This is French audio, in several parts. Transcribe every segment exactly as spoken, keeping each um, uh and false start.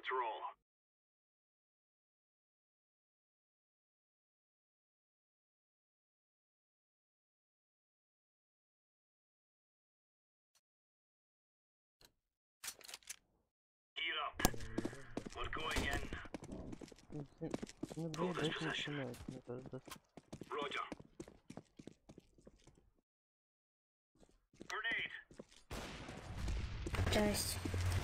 Let's roll. Heat up. We're going in. Ну доедать начинает, мне кажется. Roger. Grenade. Cześć.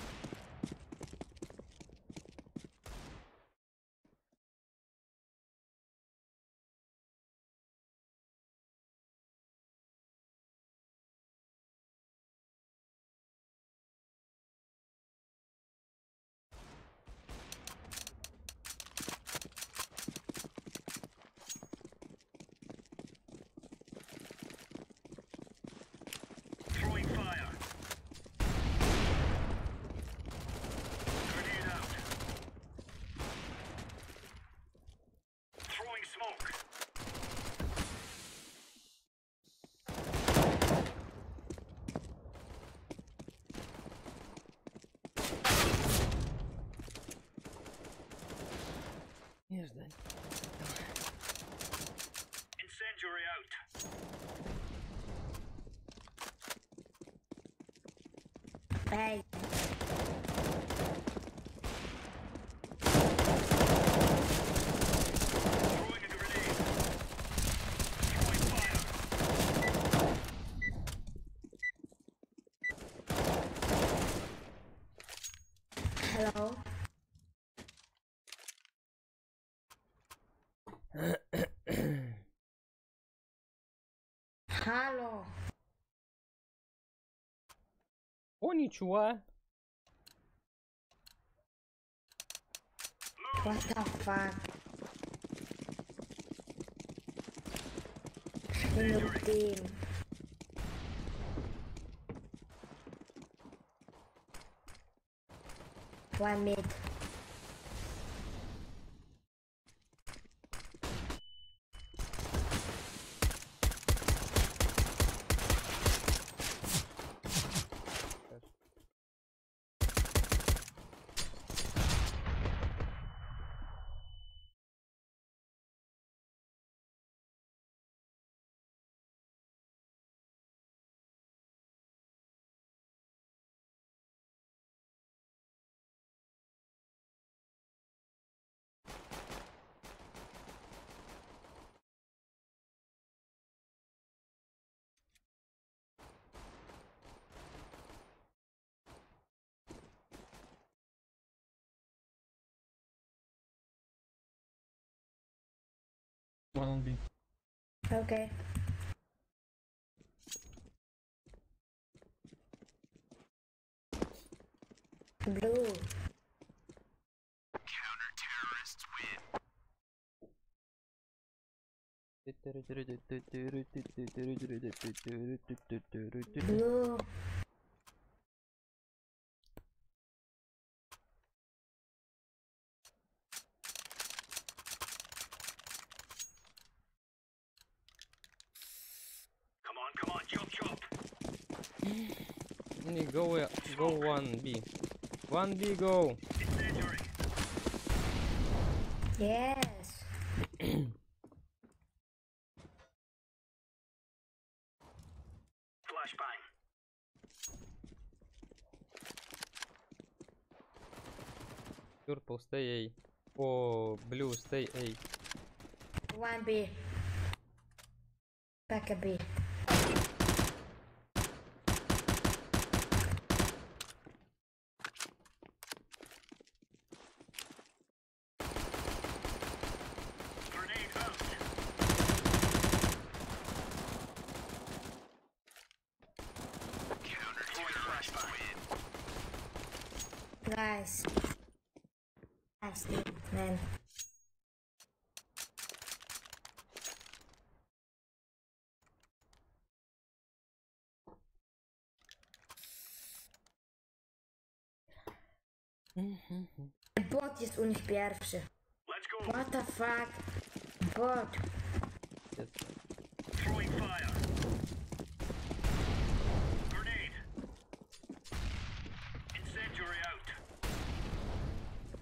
Throwing fire. Grenade out. Throwing smoke. Не ждать. Incendiary out. Ej. Throwing a grenade. Throwing fire. Hello. Halo. О, ничего. What the fuck? New team. One mid. One on B. Okay. Blue. Counter-terrorists win. Blue. Come on, come on, chop, chop. Go, uh, go one B. One B, go. Incendiary. Yes. Flashbang. Purple, stay A. Oh, blue, stay A. One B. Back a B. Grenade out. Counter-terrorists win. Nice. Nice, man. Bot jest u nich pierwszy. Let's go. What the fuck? Bot. Yes. Throwing fire. Grenade. Incendiary out.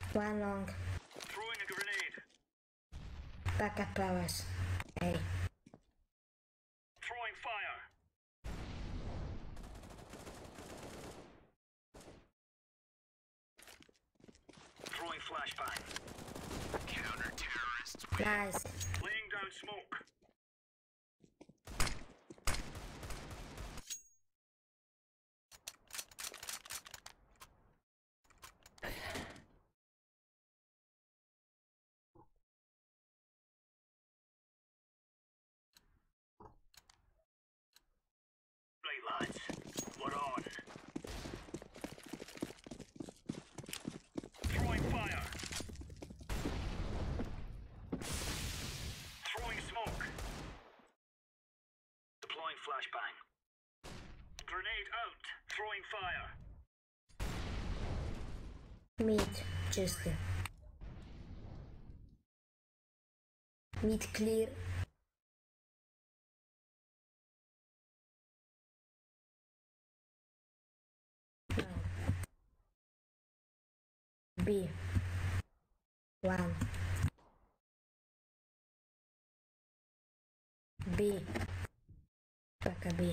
One long. Throwing a grenade. Backup powers. Hey. Throwing fire. Throwing flashbang. Counter-terrorists win. Nice. Laying down smoke. Right, lads. We're on. Throwing fire. Throwing smoke. Deploying flashbang. Grenade out. Throwing fire. Mid. Czysty. Mid clear. No. B. One. B. Paka B.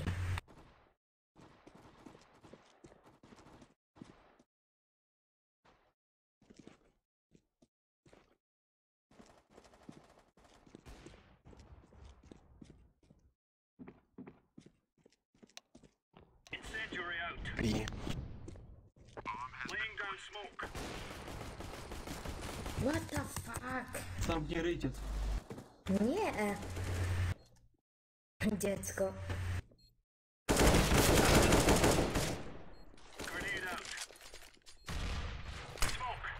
Incendiary out. B. Laying down smoke. What the fuck? Sam gdzie ryjcie. Nie. Dziecko. Grenade out. Smoke.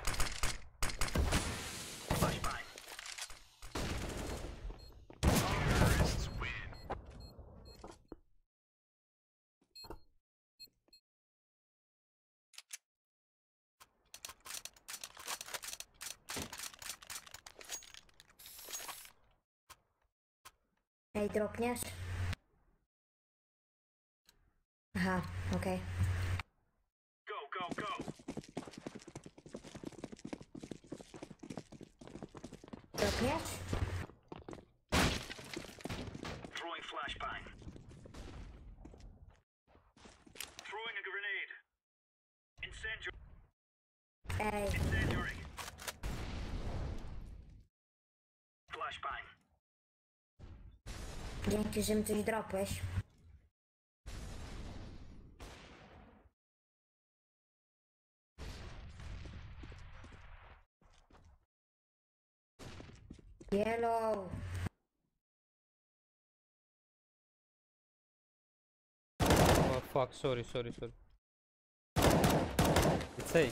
Flashbang. Terrorists win. Ej, dropniesz? Aha, okej. Go, go, go. Dropniesz? Throwing flashbang. Throwing a grenade. Incendiary. Ej, Incendiary. Flashbang. dzięki, że mi coś dropłeś. Yellow. Oh fuck, sorry, sorry, sorry. It's A.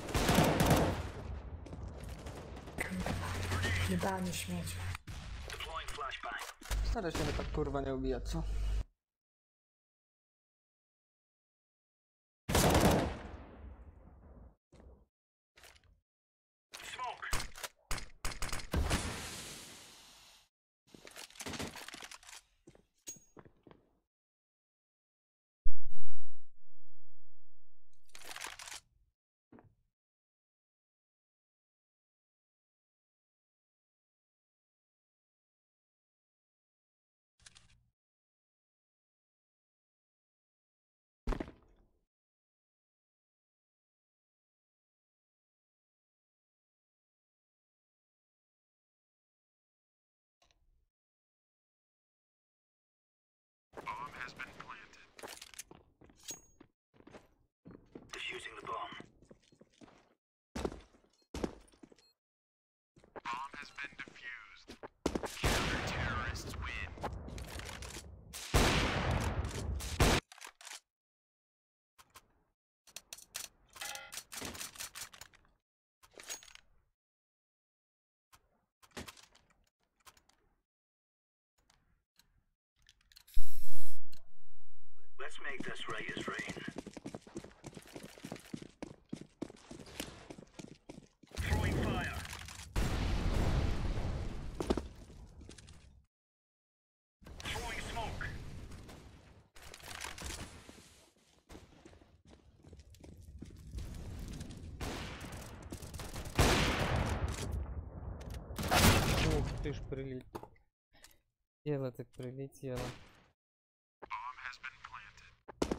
Jebany śmieć. Deploying flashbang. Staraj się mnie tak kurwa nie ubijać, co? Smoke. Bomb has been planted. Defusing the bomb. Bomb has been defused. Counter-terrorists win. Let's make this right as rain. Throwing fire. Throwing smoke. Ти ж прилетіла, ти прилетіла. Bomb has been planted.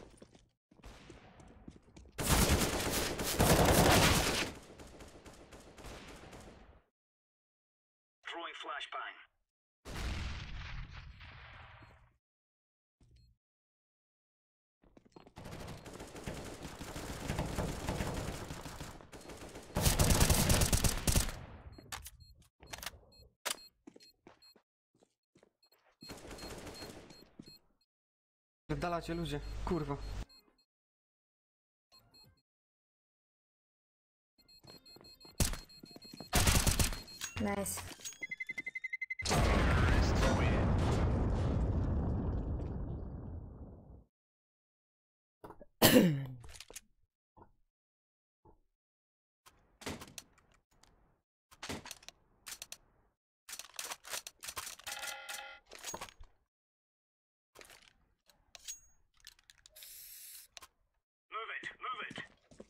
Throwing flashbang. Pierdalacie ludzie, kurwa. Nice. Terrorists win. Move it, move it.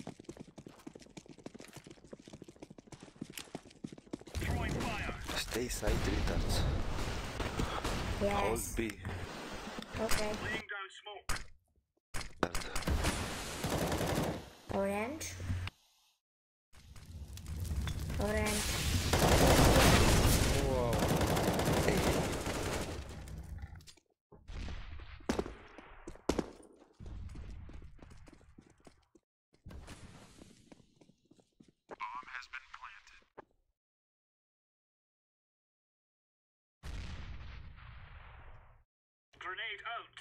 Throwing fire. Stay side retards. Hold Yes. B. Okay. Laying down smoke. Retard. Orange. Orange. Вау. Bomb has been planted. Grenade out.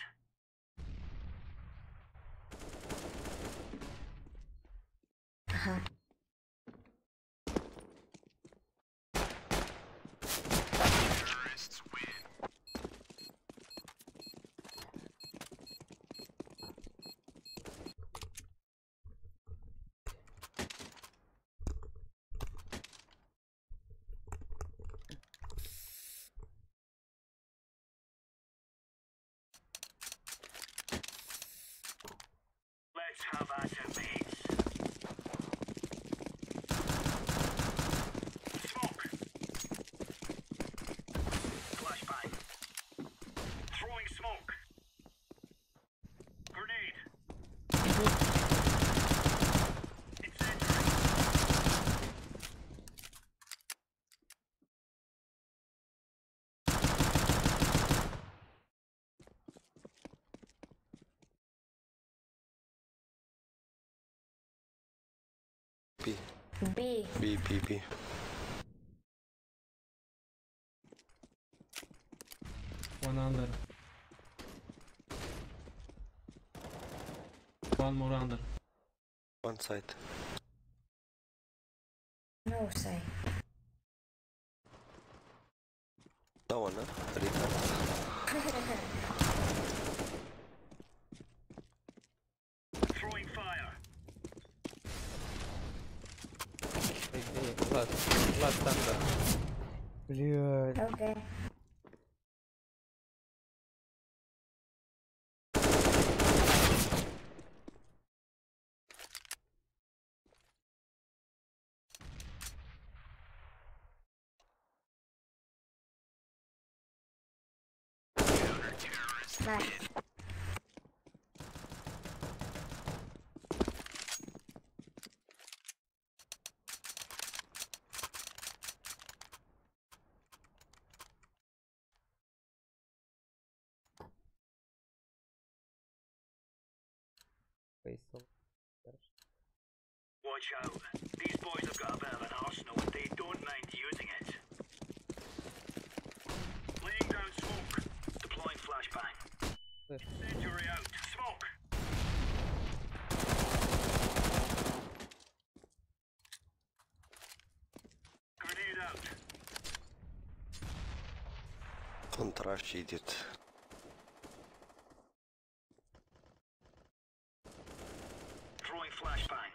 Aha. Terrorists win. Let's have at it, mates. Smoke. Flashbang. Throwing smoke. Grenade. Incendiary. B. B. B, B, B. One under. One more under. One side. No say. That one, huh? Retard. Throwing fire. Эй, Влад, Влад, там, да. Блядь. Okay. Counter-terrorists Nice. Фейсом. Watch out. These boys have got a bit of an arsenal and they don't mind using it. Laying down smoke. Deploying flashbang. Слышь, Incendiary out. Smoke. Grenade out. Он тращ идет. Throwing flashbang.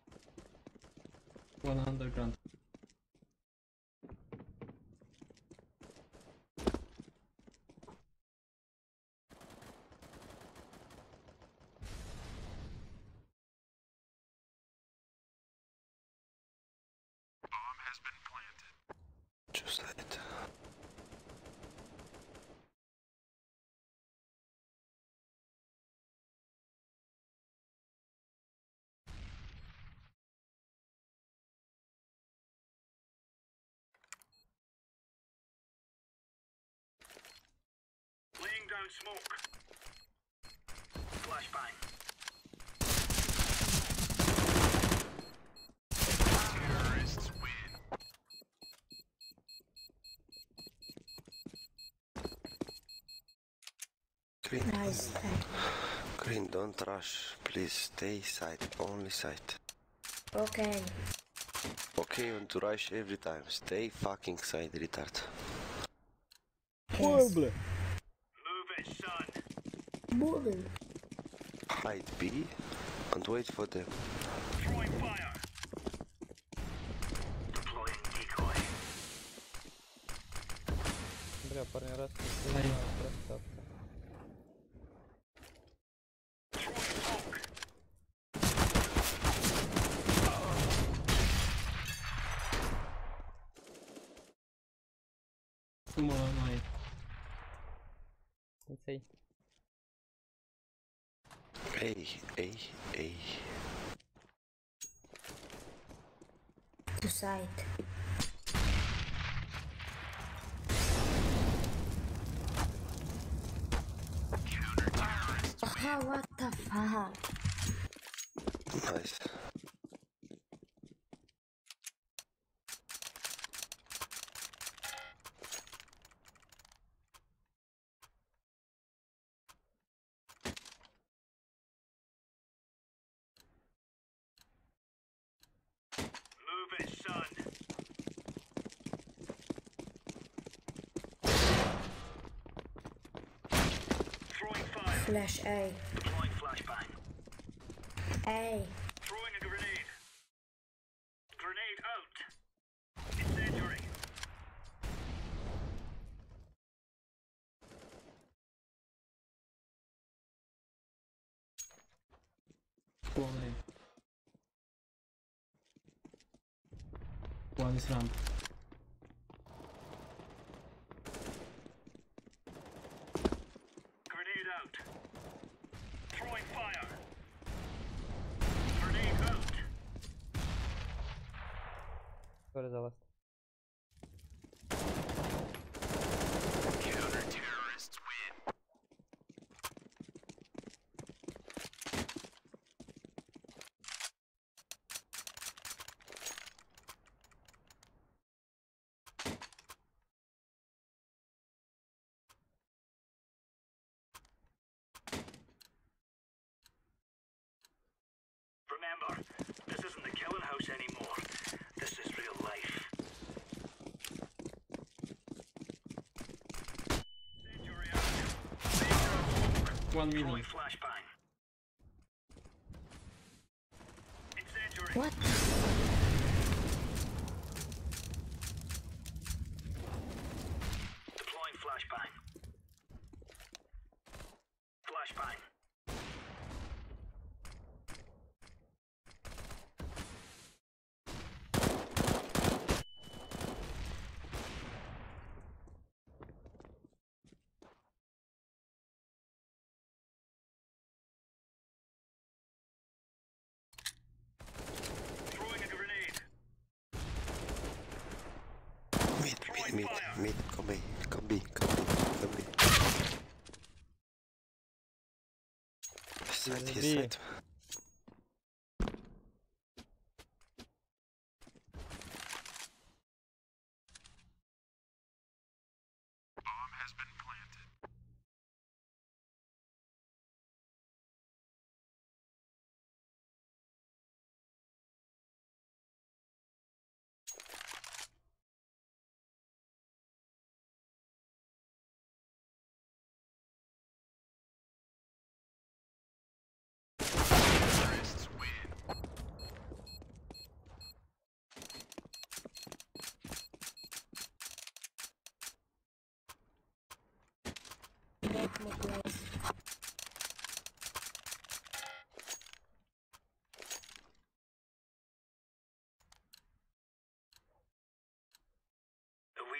One underground. Just that. Laying down smoke. Flashbang. Terrorists win. Green, Nice. green, don't rush. Please stay side, only side. Okay. Okay, you want to rush every time. Stay fucking side, retard. Yes. Move it, son. Moving. Hide B and wait for them. Throwing fire. Deploying decoy. Бля, парни, раз Ай. просто. Throwing smoke. Two more online. Insane. Hey, hey, hey. To side. Oh, what the fuck? Nice. Move it, son. Throwing fire. Flash A. Deploying flashbang. A. Throwing a grenade. Grenade out. Incendiary. Two online. One is ramp. Grenade out. Throwing fire. Grenade out. Sorry за вас. Counter-terrorists win. Remember, this isn't the killing house anymore. This is real life. Incendiary out. Danger. One middle. Throwing flashbang. Incendiary. What? Deploying flashbang. Flashbang. Throwing a grenade. Mid, mid, mid, mid, come B, come B, come B, come B. His side, his B. side. Bomb has been planted. Terrorists win. Make me place. The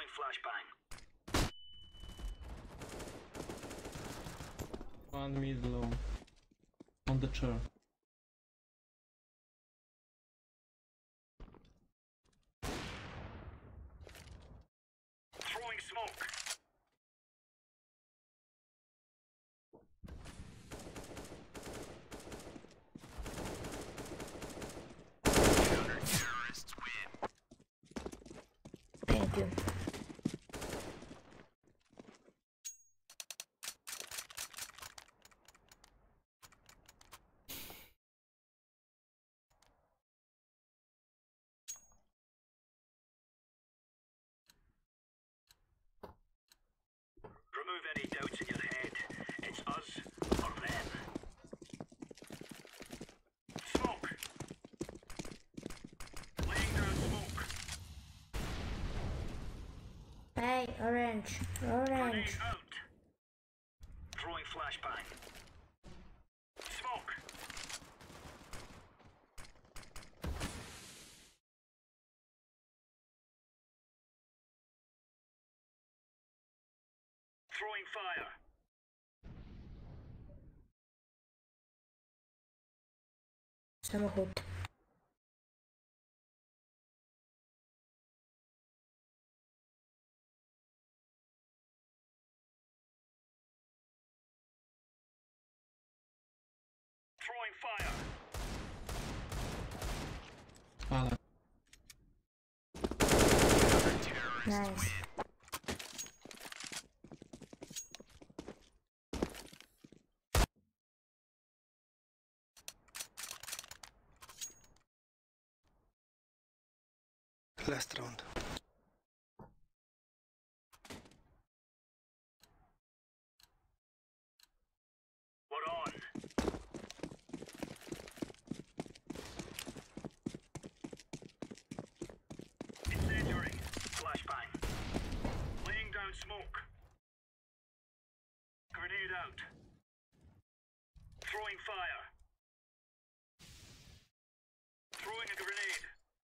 Throwing flashbang. One mid low. On the chair. Throwing smoke. Counter-terrorists win. Thank you. Remove any doubts in your head. It's us or them. Smoke. Laying down smoke. Hey, orange, Grenade orange. out. Throwing flashbang. Smoke. Throwing fire. Samochód. Throwing fire. Ale. Nice. Last round. We're on. Incendiary. Flashbang. Laying down smoke. Grenade out. Throwing fire. Throwing a grenade.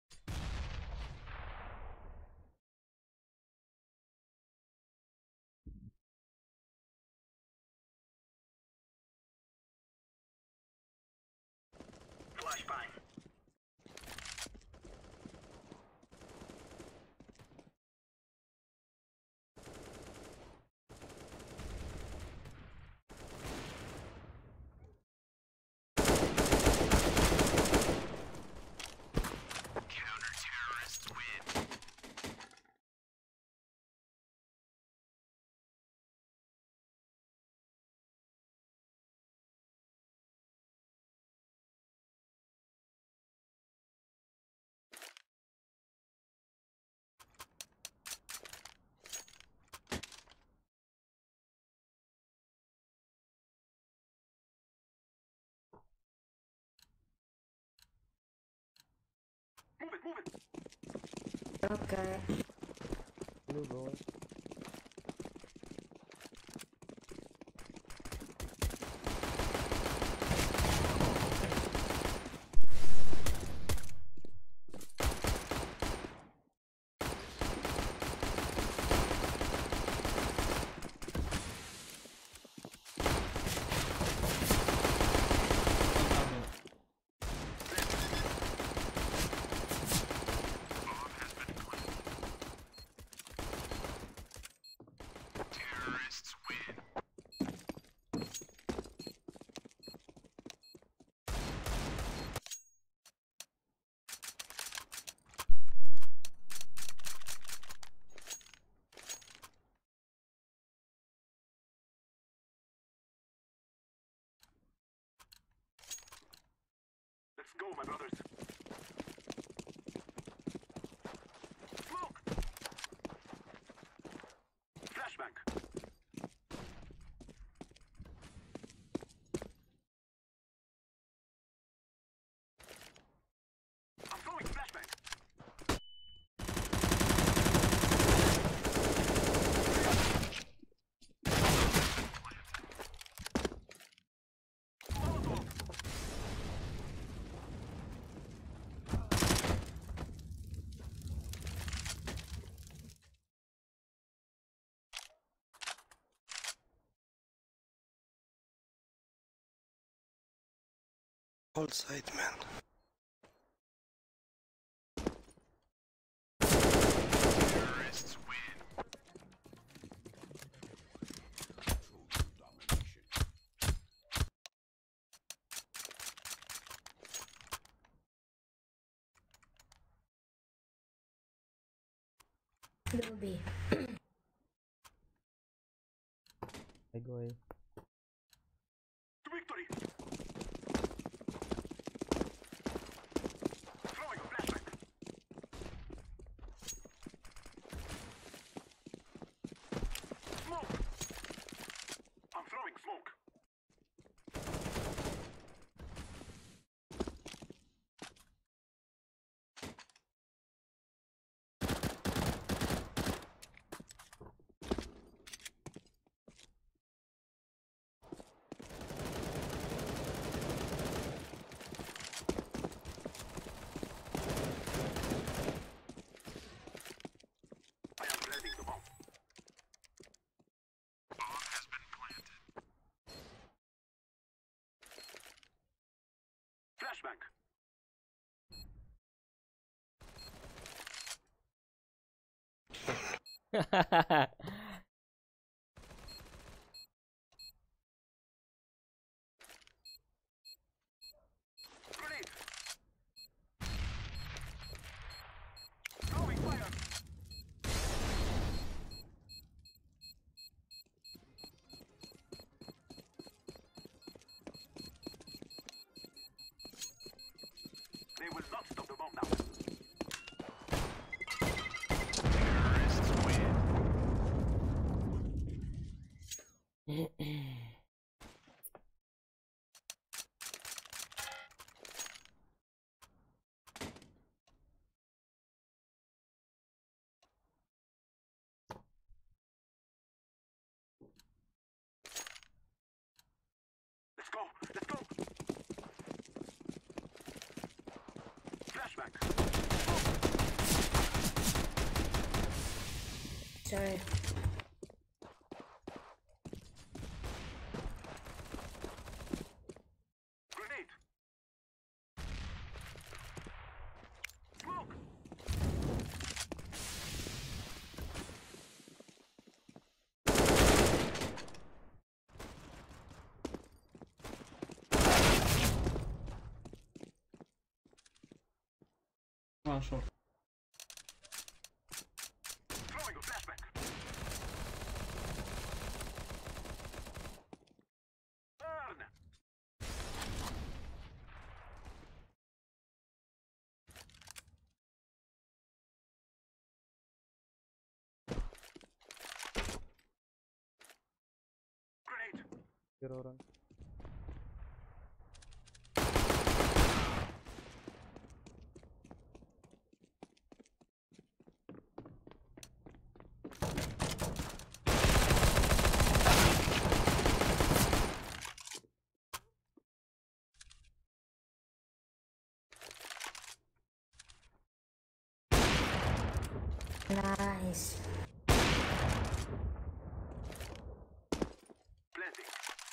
Flashbang. Counter-terrorists win. Move it, move it. Okay. Blue goal. Terrorists win. Let's go, my brothers. Smoke! Flashbang. I'm throwing flashbang. Molotov. Hold side, man. Terrorists win. Blue B. I go A. Victory. Throwing a flashback. Smoke. I'm throwing smoke. I am planting the bomb. Bomb has been planted. Flashbang. Grenade. Throwing fire. They will not stop the bomb now. Terrorists win. Let's go. Let's go. Flashback. Sorry. Grenade. Smoke. One shot. Throwing a flashback. Burn. Grenade. Zero run. Nice. Planting.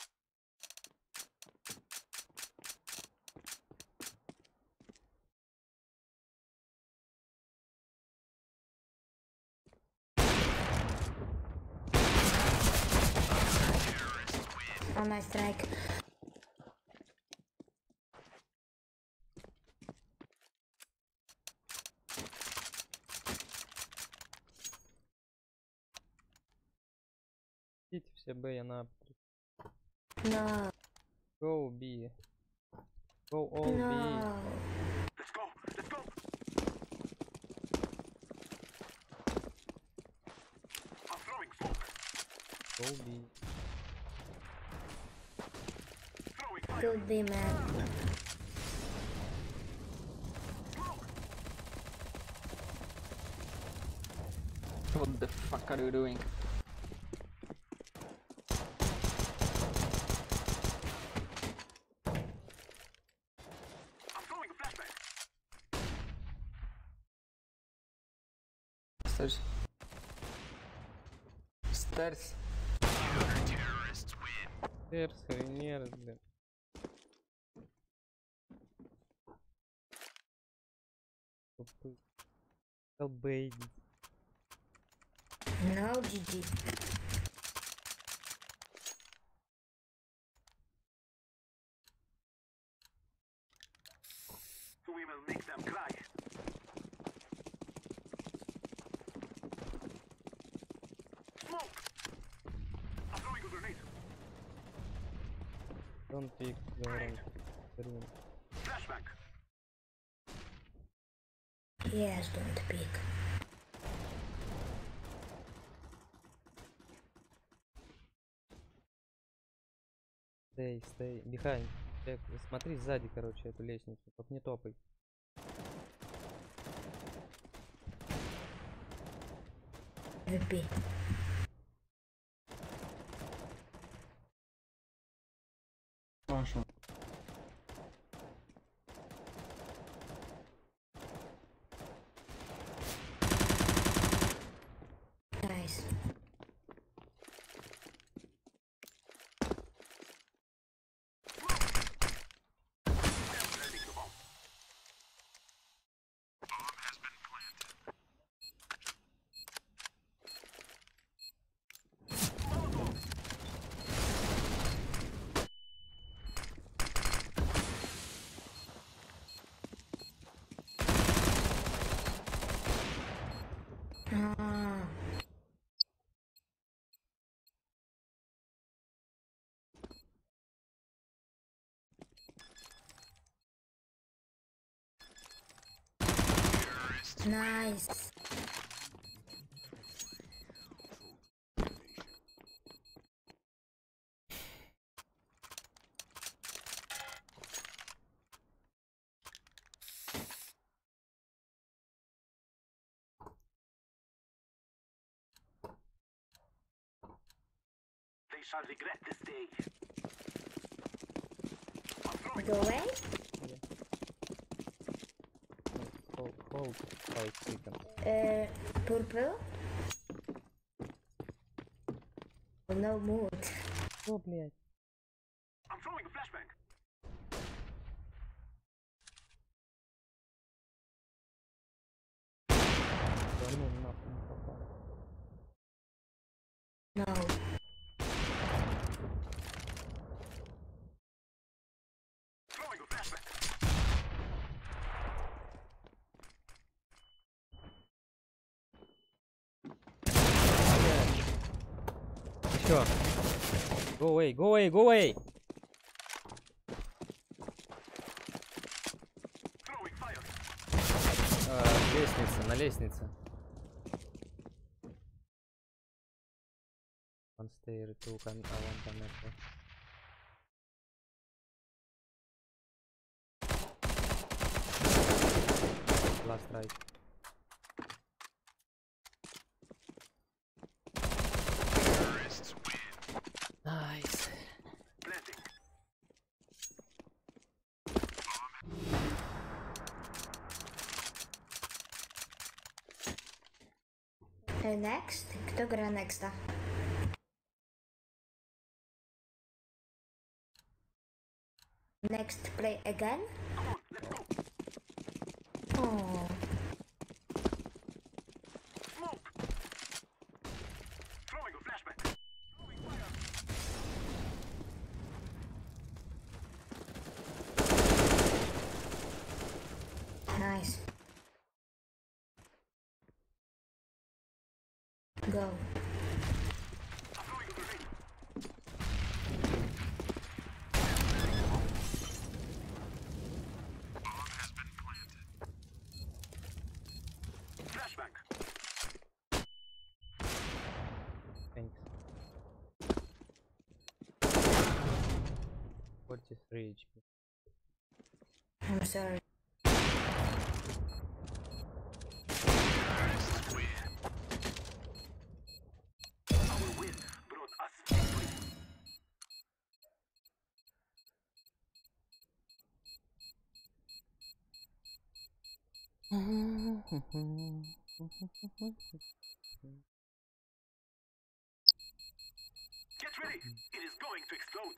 On my strike. Идите все Б, я на. No. Go B. Go all B. No. Let's go. Let's go. I'm throwing smoke. Go B. Throwing fire. Good B, man. Smoke. What the fuck are you doing? I'm throwing a flashback. Stairs. Stairs. Terrorists win. Терс, хренер, блин. Тупый. Долбоебец. No, джи джи. We will make them cry. Smoke! I'm throwing a grenade. Don't pick the right. Green. Flashback. Yes, don't pick. Stay, stay. Behind. Check. Смотри сзади, короче, эту лестницу. Только не топай. ви пі. Паша. Nice. Planting the bomb. Bomb has been planted. Molotov. Ah. Nice. They shall regret this day. I'm throwing Go away. Hold, hold five seconds. Uh, purple. No mood. Что, блядь? I'm throwing a flashbang. Да ну нахуй не попал. No. Throwing a flashbang. Еще. Go away, go away, go away. Throwing fire. А, лестница, на лестнице. One stair, two can, uh, one connector. Last right. Terrorists win. Nice. Planting. Uh, next. Kto gra nexta? Next play again? Come on, let's go. Oh. Smoke. Throwing a flashbang. Throwing fire. Nice. Go. I'm throwing a grenade. Bomb has been planted. Flashbang. Thanks. forty-three H P. I'm sorry. Terrorists win. Our win brought us victory. Get ready. It is going to explode.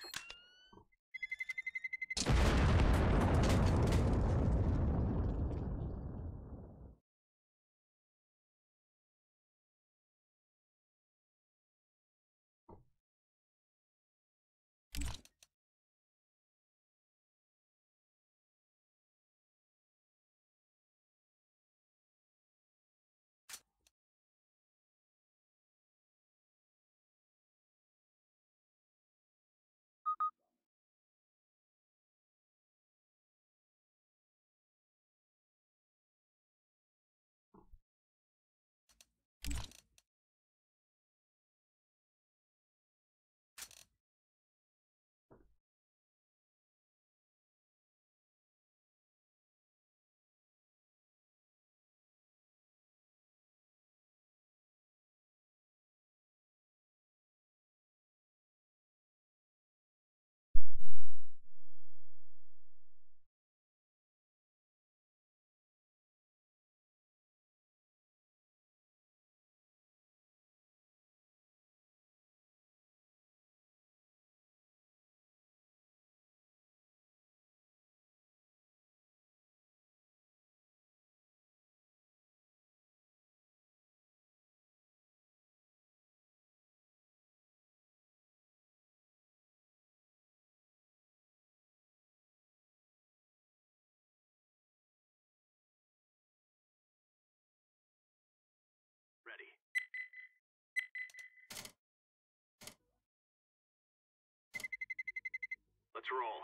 roll.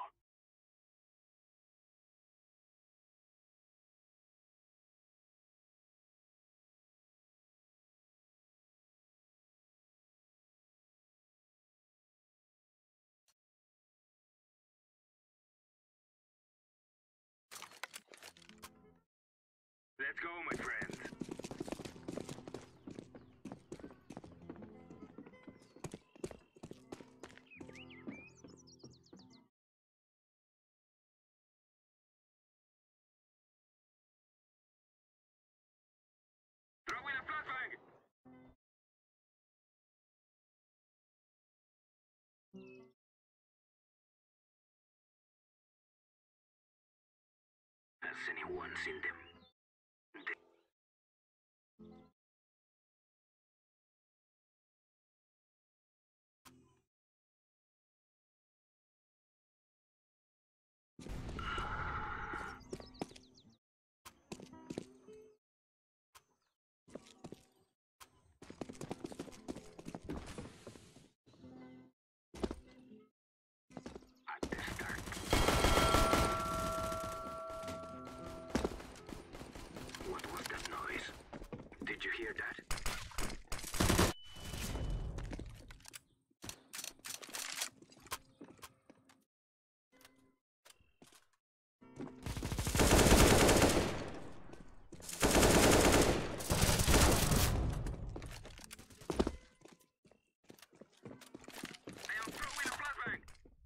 Let's go, my friends. Throw in a flashbang. Has anyone seen them? At the start. What was that noise? Did you hear that? I am throwing a flashbang.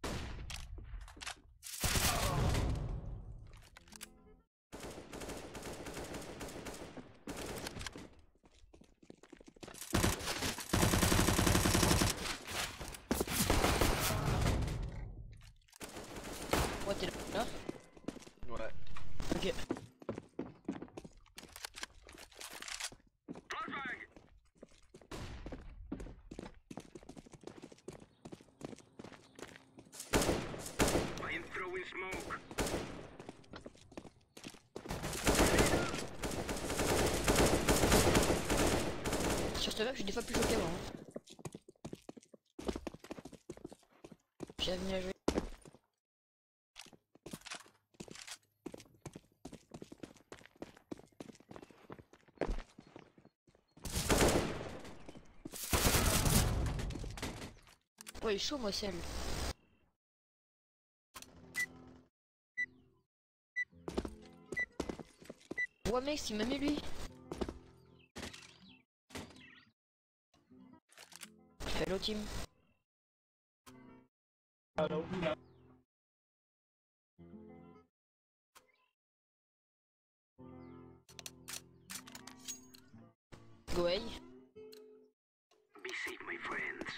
Ouais, t'es là? Ouais. Ok. Flashbang. I am throwing smoke. Sur ce map, je suis des fois plus choqué avant. J'ai venu à jouer. Ouais, il est chaud, moi, celle. Ouais, mec, il m'a mis lui. Hello, team. Go away. Be safe, my friends.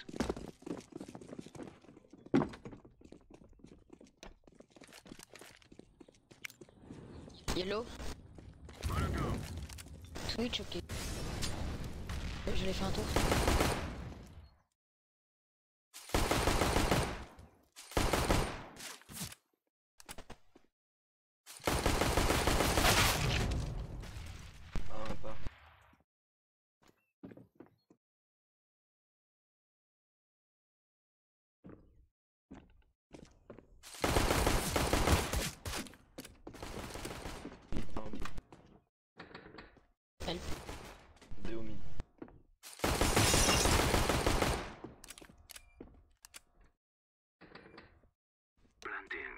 Yellow. Molotov. Twitch, ok. Je l'ai fait un tour. Ah, même pas. Un au mid. Help. Deux au mid. Planting.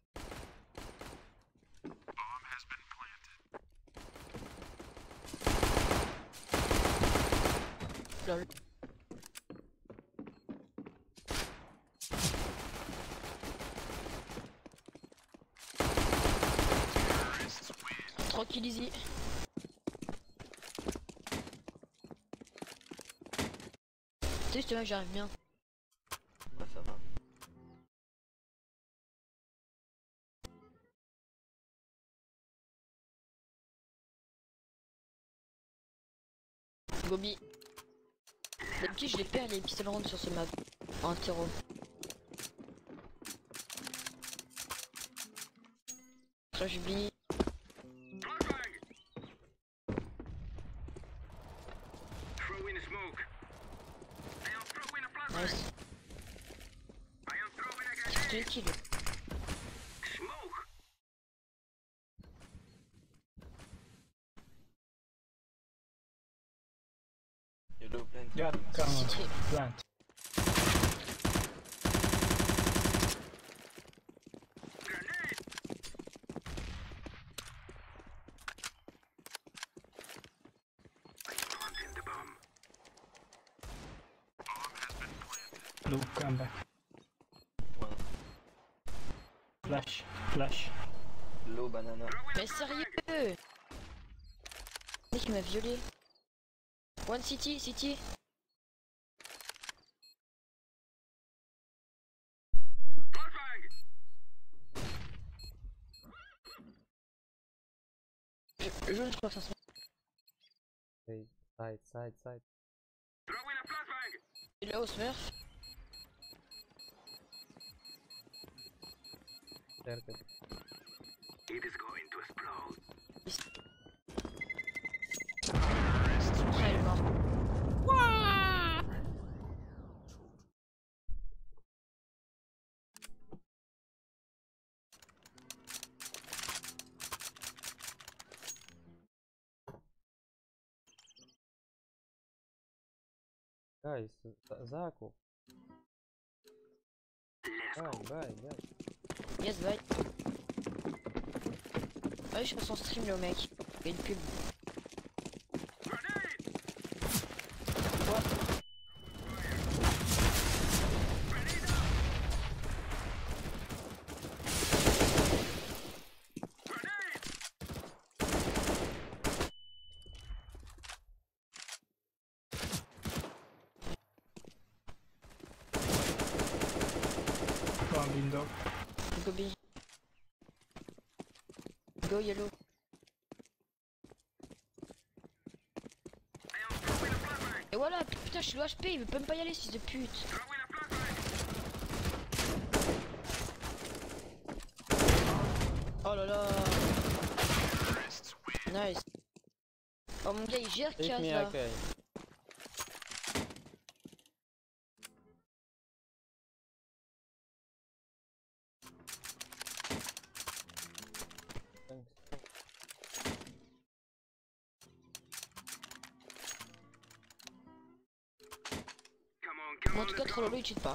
Bomb has been planted. Lol. Terrorists win. Tranquille, easy. Tu sais, justement, j'arrive bien. Ouais, ça va. Gobi. D'habitude, je les perds les pistol rounds sur ce map. En terreau. Là, j'oublie. Flashbang. Throwing smoke. I am throwing a flashbang. Nice. I am throwing a J'ai grenade. kill. Come on, City. plant. Planting the bomb. Bomb has been planted. Look, come back. One. Flash, flash. Low banana. Mais sérieux? Nick m'a violé. One city, city. Flashbang! Je, je, je crois que ça se... Stay. Side, side, side. Throwing a flashbang! Il est là au smurf. Circle. It is going to explode. Ah, il est mort. Guys, Zaku. Bye, bye, guys. Yes, bye. Ouais, je fais son stream là, mec. Il y a une pub. Quoi? One window. Go B. Go yellow. Et voilà, putain, je suis le H P, il veut même pas y aller, fils de pute. Oh là là. Nice. Oh mon gars, il gère Take case me, là. okay. Thanks. Come on, come Bon, en on, tout cas, let's trop go. lolo, il cheat pas.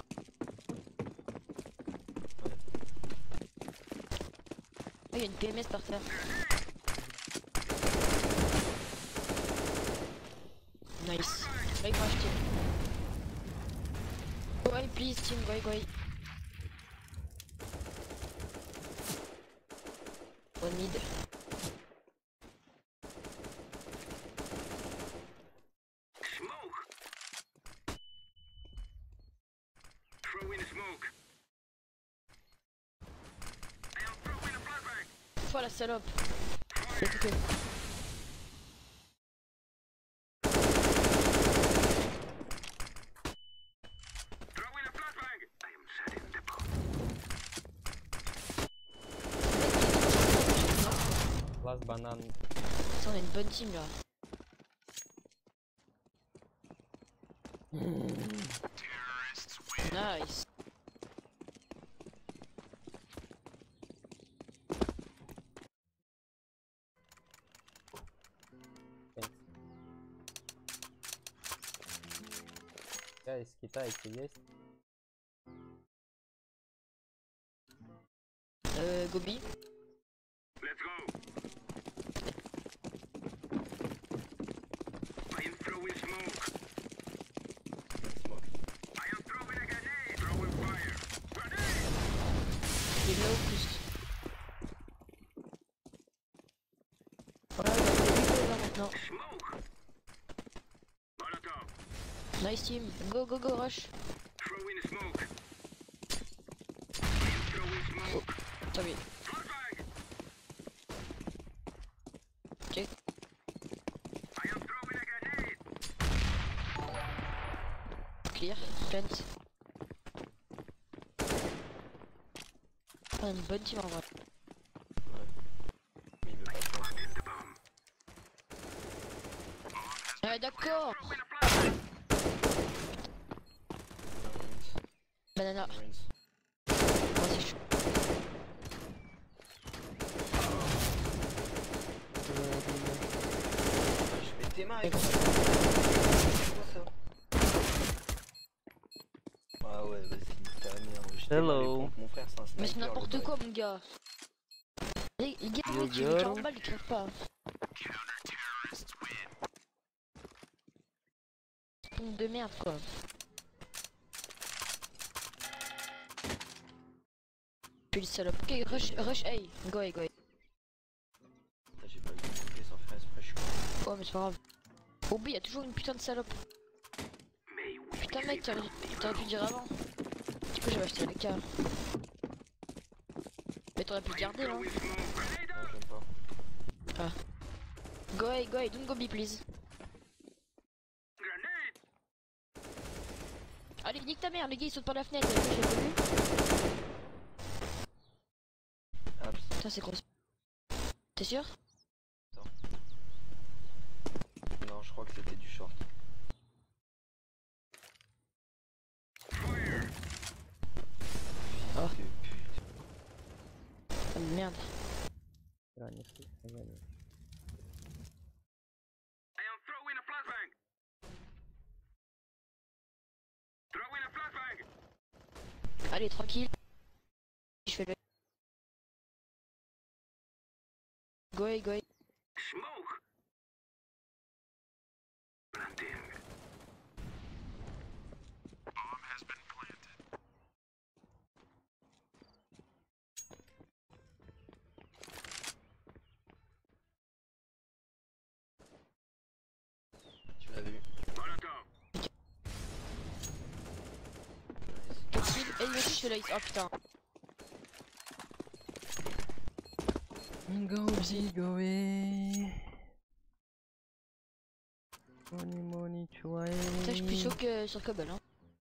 Oh, il y a une P M S par terre. Nice. Go crash team. Go away, please, team, go away, go away. One mid. Smoke! Throwing smoke. I am throwing a flashbang. Oh la salope. C'est tout. Throwing a flashbang. I am setting the bomb. Last banane. Ça, on a une bonne team là. Terrorists win. Nice. Thanks. Guys, китайцы есть? Euh, Gobi. Let's go. I am throwing smoke. I am throwing a grenade. Throwing fire. Grenade. Il est là au plus. Voilà, il y a des vidéos là maintenant. Smoke. Molotov. Nice team. Go, go, go, rush. Throwing smoke. I am throwing smoke. Sorry. Flashbang. Ok. I am throwing a grenade. Clear. Plant. On a une bonne team en vrai. Il veut pas se lancer. Planting the bomb. Ah d'accord. Throwing a flashbang. Banana. Rinse. Oh, c'est chaud. Je mets tes mains avec Et- C'est quoi ça? Ah ouais, vas-y, t'as merde. J'étais Hello. mal les pompes, mon frère, c'est un sniper. Mais c'est n'importe le quoi, mon gars. Les, les gars, Yo, mec, tu girl. veux quarante balles, ils crèvent pas. Counter-terrorists win. Pompe de merde, quoi. Puis le salope. Ok, rush, rush, hey, go, hey, go, hey. Putain, j'ai pas eu de monter sans faire exprès, je suis con. Ouais, mais c'est pas grave. Au B, y'a toujours une putain de salope. Putain, mec, t'aurais t'aurais pu dire avant. Du coup, j'avais acheté les cas. Mais t'aurais pu le garder, là. Non, j'aime pas. Go, hey, go, hey, don't go B, please. Allez, nique ta mère, les gars, ils sautent par la fenêtre. J'ai pas vu. Ah, putain. Putain, c'est gros. T'es sûr? Non, je crois que c'était du short. Oh. Que pute. Ah, merde. Раньше, ранее. I am throwing a flashbang. Throwing a flashbang. Allez, tranquille. Je fais le. Go, hey, go, hey. Smoke. Planting. Bomb has been planted. Tu l'avais vu. Molotov. Quatre kills. Et lui aussi, je fais la hit. Oh putain. Go, B, go away. Money, money, чувай. Putain, je suis plus chaud que sur Cobble, hein.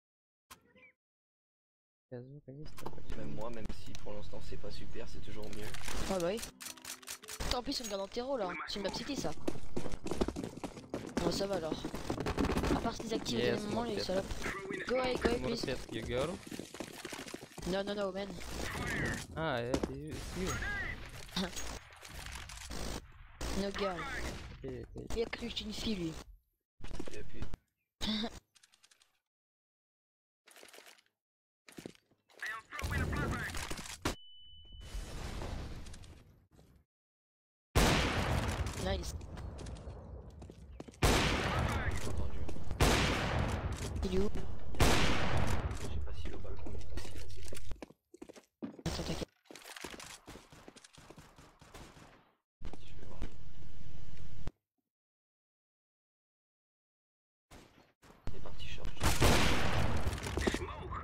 Звук есть такой. Même moi, même si pour l'instant c'est pas super, c'est toujours mieux. Ah bah oui. Putain, en plus, on me garde en terreau là. C'est une map city ça. Bon, ça va alors. À part s'ils activent Yes, au moment, les Morphet. salopes. Go, hey, go, hey, please. Morphet, you girl. Non, non, non, man. А, это you, it's you. No girl. Окей, окей. Il a cru que j'étais une fille, lui. Il appuie. I am throwing a flashbang. Nice. J'ai entendu. Il est où? Je sais pas si le balcon est ici. Attends, t'inquiète. Je vais voir. C'est parti short. Smoke.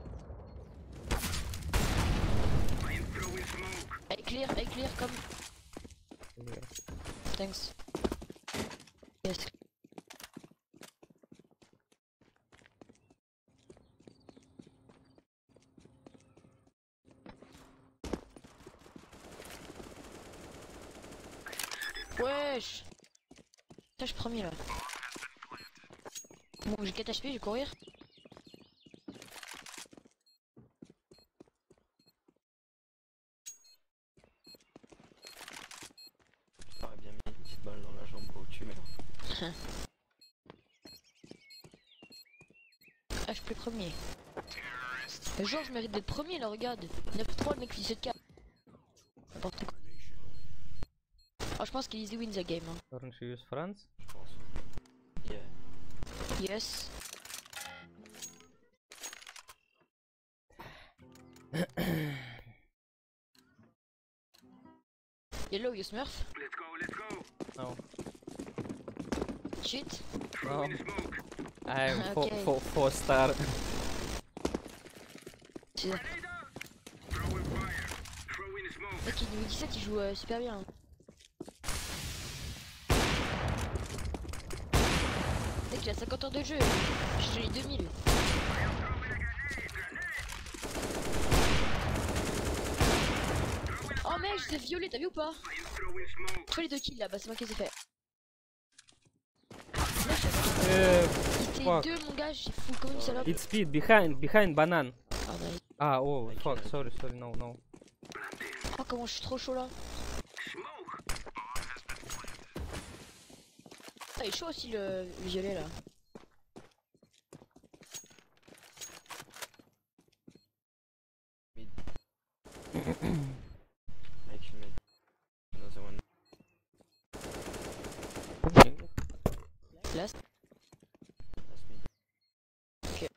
I am throwing smoke. Hey, clear, hey, clear, comme. Clear. Thanks. Yes. Wesh. Ça, je premier là. Bon, j'ai quatre H P, je vais courir. J'aurais bien mis une petite balle dans la jambe pour que tu meurs. Ah, je suis plus premier. Mais genre, je mérite d'être premier là, regarde. neuf trois, le mec fait dix-sept K. N'importe quoi. Ah, je pense qu'il easy win the game. Hein. Orange use France. Je pense. Yeah. Yes. Yellow, you smurf. Let's go, let's go. No. Shit. No. Throwing smoke. I'm four, Okay. four, four star. C'est ça. Grenade out. Throwing fire. Throwing smoke. Mec, il niveau dix-sept, il joue euh, super bien. Mec, il a cinquante heures de jeu. J'ai les deux mille. I am throwing a grenade. Grenade. Oh mec, je t'ai violé, t'as vu ou pas? I am throwing smoke. Trouve les deux kills là, bah c'est moi qui les ai fait. Uh, Il fuck. était deux, mon gars, j'ai fou comme une salope. It's speed behind, behind banane. Ah, bah, Ah, oh, fuck, sorry, sorry, no, no. oh, comment je suis trop chaud là. Smoke. Ah, il est chaud aussi le, le violet là. Mec, je mets. Another one. Last. Last mid. Ok.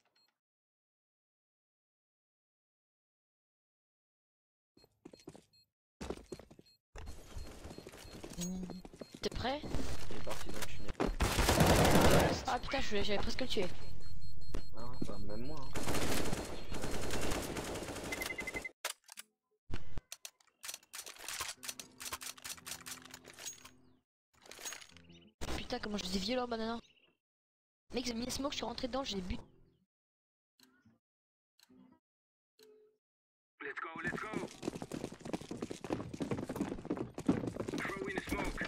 T'es prêt? Il est parti dans le tunnel. Ah putain, je- j'avais presque le tué. Ah, bah, même moi. Hein. Putain, comment je les ai violents, banana. Mec, j'ai mis une smoke, je suis rentré dedans, j'ai but. Let's go, let's go. Throw in smoke.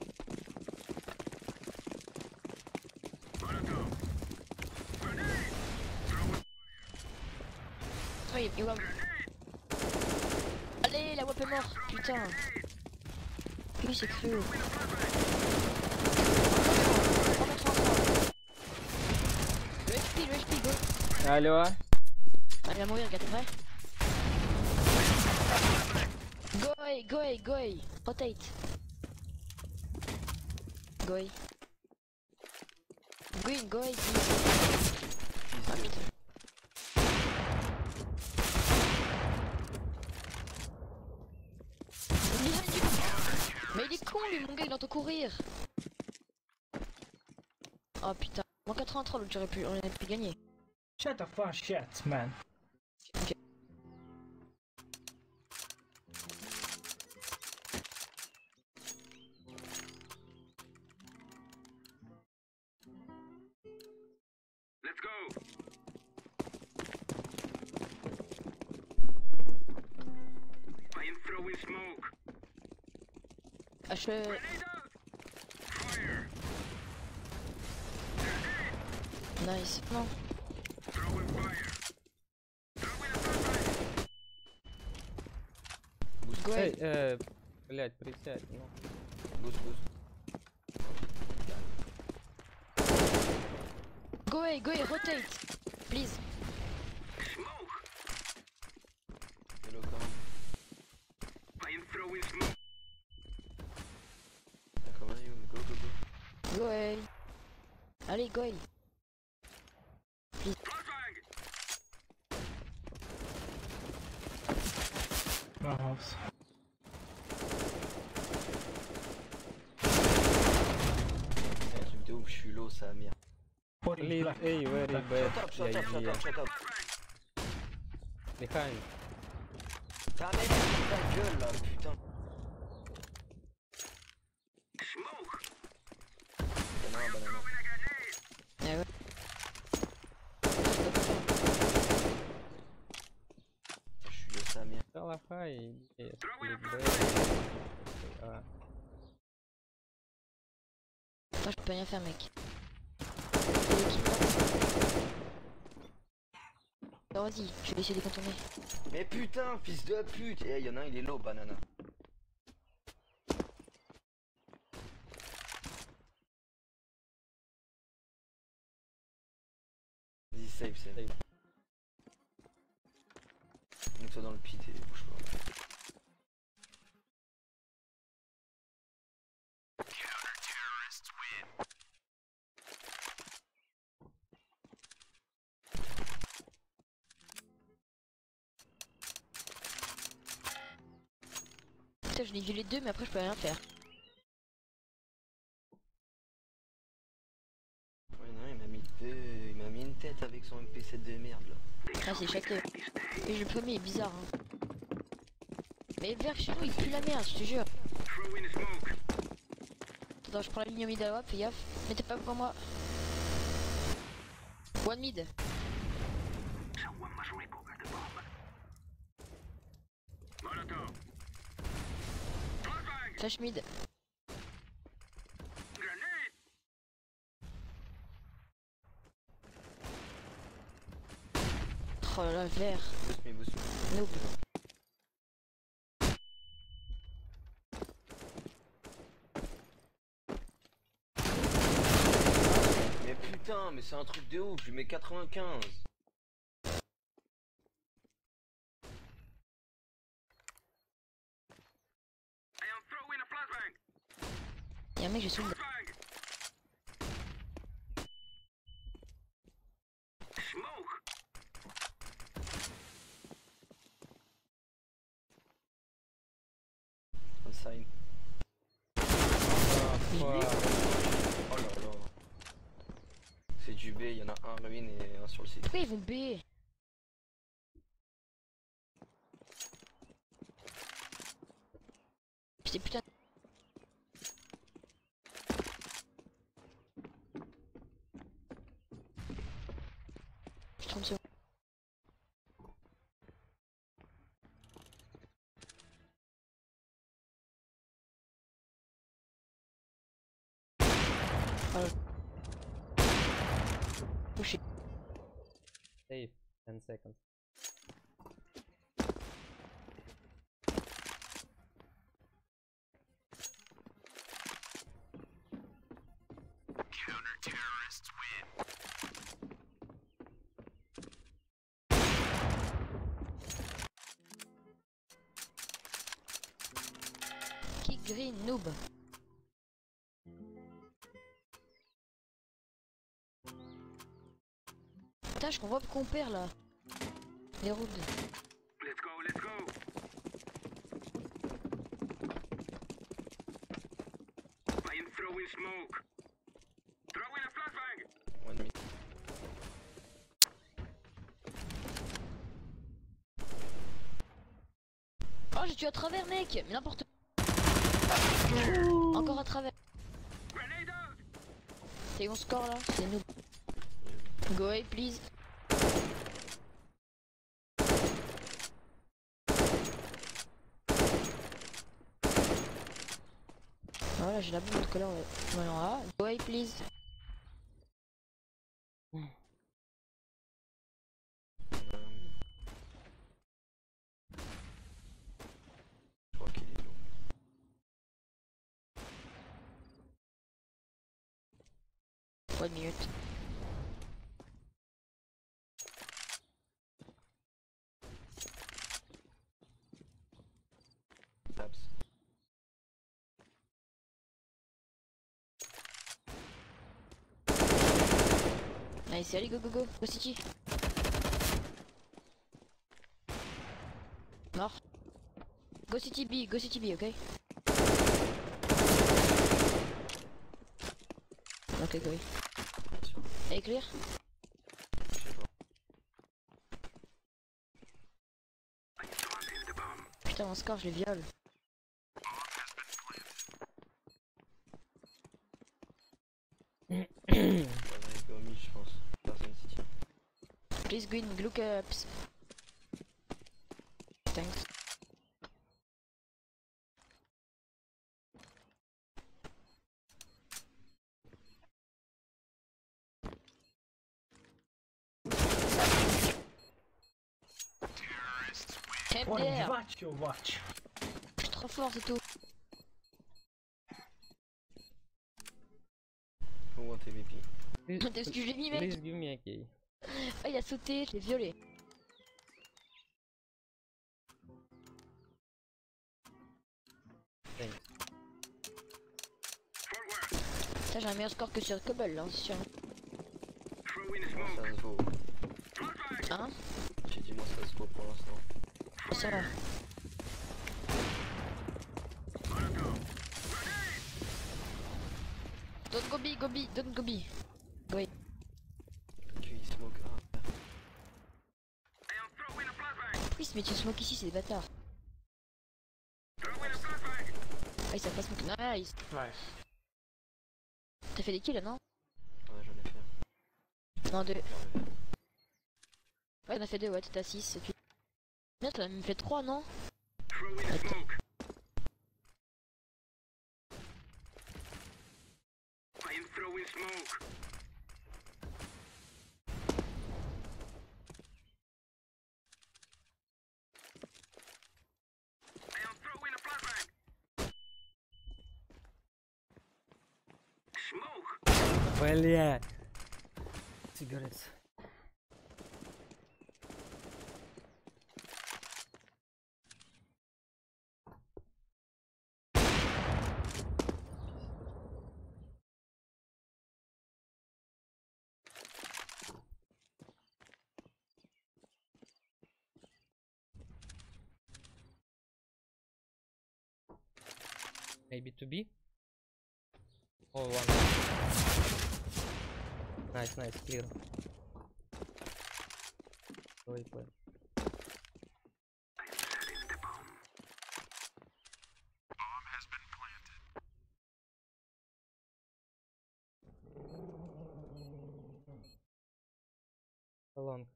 Molotov. Grenade. Throw Oui, et ouais. Allez, la wap est morte, putain. Lui, c'est cru. Le H P, le H P, go. Allo. Allez, il va mourir, gars, t'es prêt? Go away, go away, go away. Rotate. Go away. Green, go away, please. Ah putain. Behind you. Mais il est con lui, mon gars, il entend courir. Oh putain. Moins quatre-vingt-trois, l'autre j'aurais pu, on aurait pu gagner. Shut the fuck shit, man. Ok. Let's go. I am throwing smoke. H. Grenade out. Fire. Nice. Non. Throwing fire. Throwing a flashbang. Go Эй, away. э, блять, присядь, ну. Boost, boost. Go away, go away, rotate. Please. Smoke. Hello, come on. I am throwing smoke. Come on, you. Go, go, go. Go away. Allez, go away. Flashbang. No house. Eh, tu me dis où je suis low, ça merde. Forty Leave black. A very Black. bad Shut up, shut up, shut idea. up, shut up. Behind. T'as un mec dans ta gueule là, putain. Smoke. Banana, banana. Throwing a grenade. Ah ouais. Je suis low, ça merde. Stella high. Yes, Throw in a leave bad. Ah. Moi je peux rien faire, mec. C'est l'équipe là. Alors vas-y, je vais essayer de les contourner. Mais putain, fils de pute. Eh, y'en a un, il est low, banana. Vas-y, save, save. Save. Mets-toi dans le pit et bouge pas. Counter-terrorists win. Putain, je l'ai vu les deux, mais après je peux rien faire. Ouais, non, il m'a mis deux... Il m'a mis une tête avec son M P sept de merde là. Ah, c'est châteux. Mais le premier est bizarre, hein. Mais vert chez nous, il pue la merde, je te jure. Throw in smoke. Attends, je prends la ligne au mid à droite, fais gaffe. Mais t'es pas pour moi. One mid. Someone must recover the bomb. Molotov. Flashbang. Flash mid. Grenade. Oh là là, vert. Boost me, boost me. Noob. Mais putain, mais c'est un truc de ouf, je lui mets quatre-vingt-quinze. Y'a un mec, j'ai sous le. Un sign. Ah, fuck. Oh là là. C'est du B, il y en a un ruine et un sur le site. Pourquoi ils vont B? Putain, putain. Je trente secondes. Voilà. Touché. Safe. ten seconds. Counter-terrorists win. Kick green noob. Putain, je comprends pas qu'on perd là. Les routes. Let's go, let's go. I am throwing smoke. Throwing a flashbang. One minute. Oh, j'ai tué à travers, mec. Mais n'importe. Encore à travers. Grenade out. C'est mon score là. C'est noob. Go away, please. Voilà, j'ai la bombe de couleur. Voilà, A. Go away, please. Je crois qu'il est low. One minute. Taps. Allez, allez, go, go, go. Go City. Mort. Go City B, go City B, ok. Ok, go. Allez, clear. Je sais pas. Putain, mon score, je les viole. Ouais, il est au mid, je pense. Personne City. Please green, look up. Thanks. Tape Oj, there. watch you watch. Je suis trop fort, c'est tout. Who want M V P? Please, T'as vu ce que je l'ai mis, mec? please give me a key. Ah, il a sauté, je l'ai violé. Thanks. Ça, j'ai un meilleur score que sur Cobble, là, c'est sûr. Throwing a Moi smoke. ça se vaut. Hein? J'ai dit moi ça se vaut pour l'instant. Ça va. Don't go B, go B, don't go B. Go away. Lui il smoke. Ah. I am throwing a flashbang. Pourquoi ils se mettent une smoke ici, c'est des bâtards? Throwing a flashbang. Ah, ils savent pas smoke. Nice. Nice. T'as fait des kills, là, non? Ouais, j'en ai fait. Non, deux. J'en ai fait. Ouais, t'en as fait deux, ouais, t'étais à six. Et puis... Bien, t'en as même fait trois, non? Throwing a smoke. I am throwing smoke. I am throwing a flashbang. Smoke. Well, yeah. Cigarettes. Maybe to B? Oh, one. Nice, nice, clear. Wait, wait. Bomb has been planted. How long?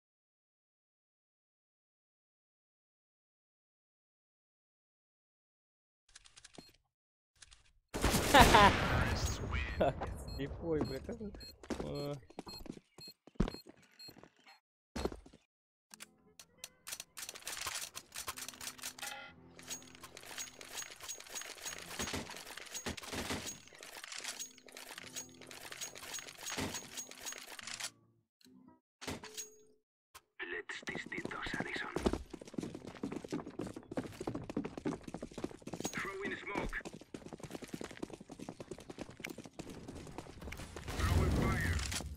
Terrorists win. Слепой, бля, как он? А. Let's distintos, Addison. Throw in smoke. Throw in fire.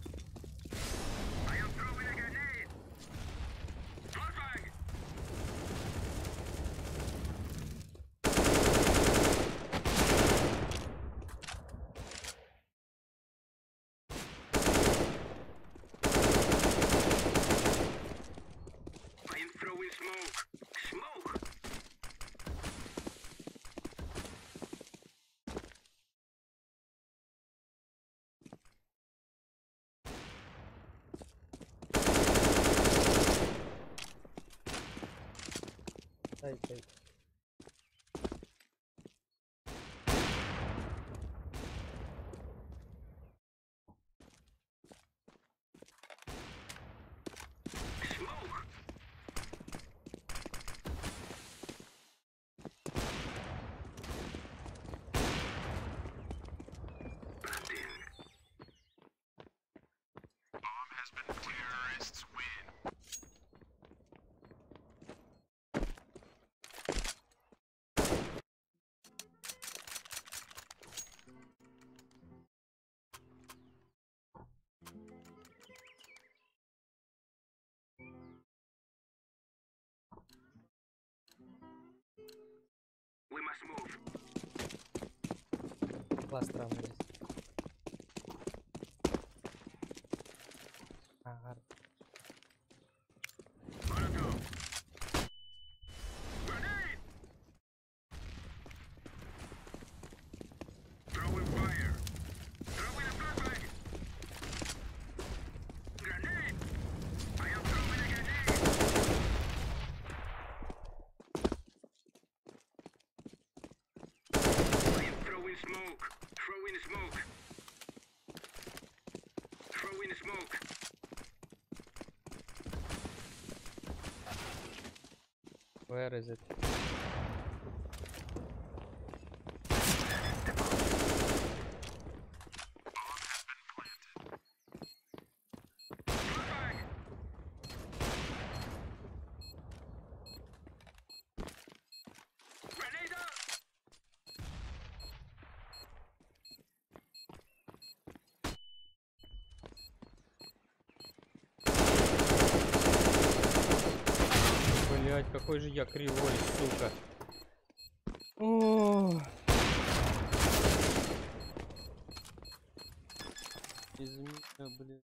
I am throwing a grenade. Flashbang. I am throwing smoke. Smoke. Дай, дай. Smoke. Planting. Bomb has been terrorists win. We must move. Класс травм здесь. Ага. Molotov. Grenade. Throw in fire. Throw in a flashbang. Grenade. I am throwing a grenade. I am throwing smoke. Throw in smoke. Throw in smoke. Where is it? Flashbang. Grenade out. Блять, какой же я кривой, сука. О. Из меня, блин.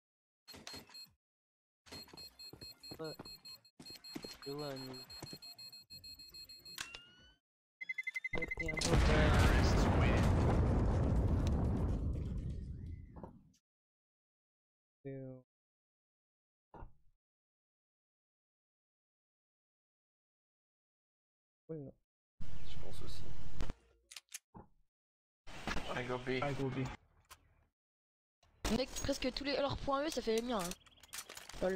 Да. Желание. Это не обожаю. Terrorists win. Э, Больно. Je pense aussi. I go B. I go B. Mec, presque tous les leurs points E, ça fait les miens. Hein. Lol.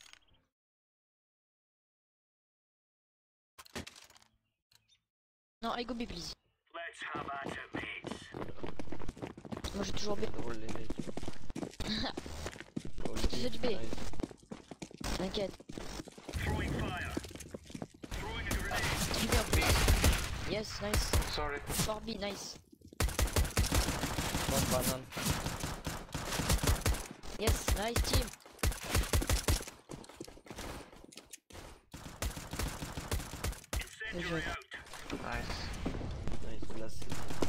Non, I go B, please. Let's have at it, mates. Moi j'ai toujours B. Drôle les mecs. Oh, Je disais du B. Ouais. T'inquiète. Throwing fire. Throwing a grenade. Tu viens B. Yes, nice. Sorry. For B, nice. One банан. Yes, nice team. Incendiary out. Nice. Nice. placé.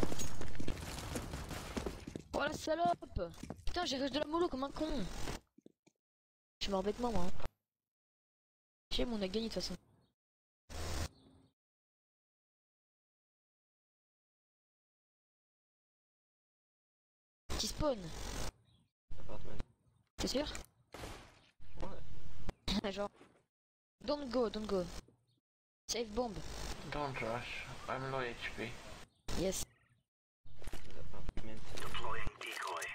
Oh la salope! Putain, j'ai rush de la mollo comme un con! Je suis mort bêtement moi. Hein. Je sais, mais on a gagné de toute façon. Petit spawn! Appartement. T'es sûr? Ouais. Genre. Don't go, don't go. Save bomb. Don't rush. I'm low H P. Yes. Appartement. Deploying decoy.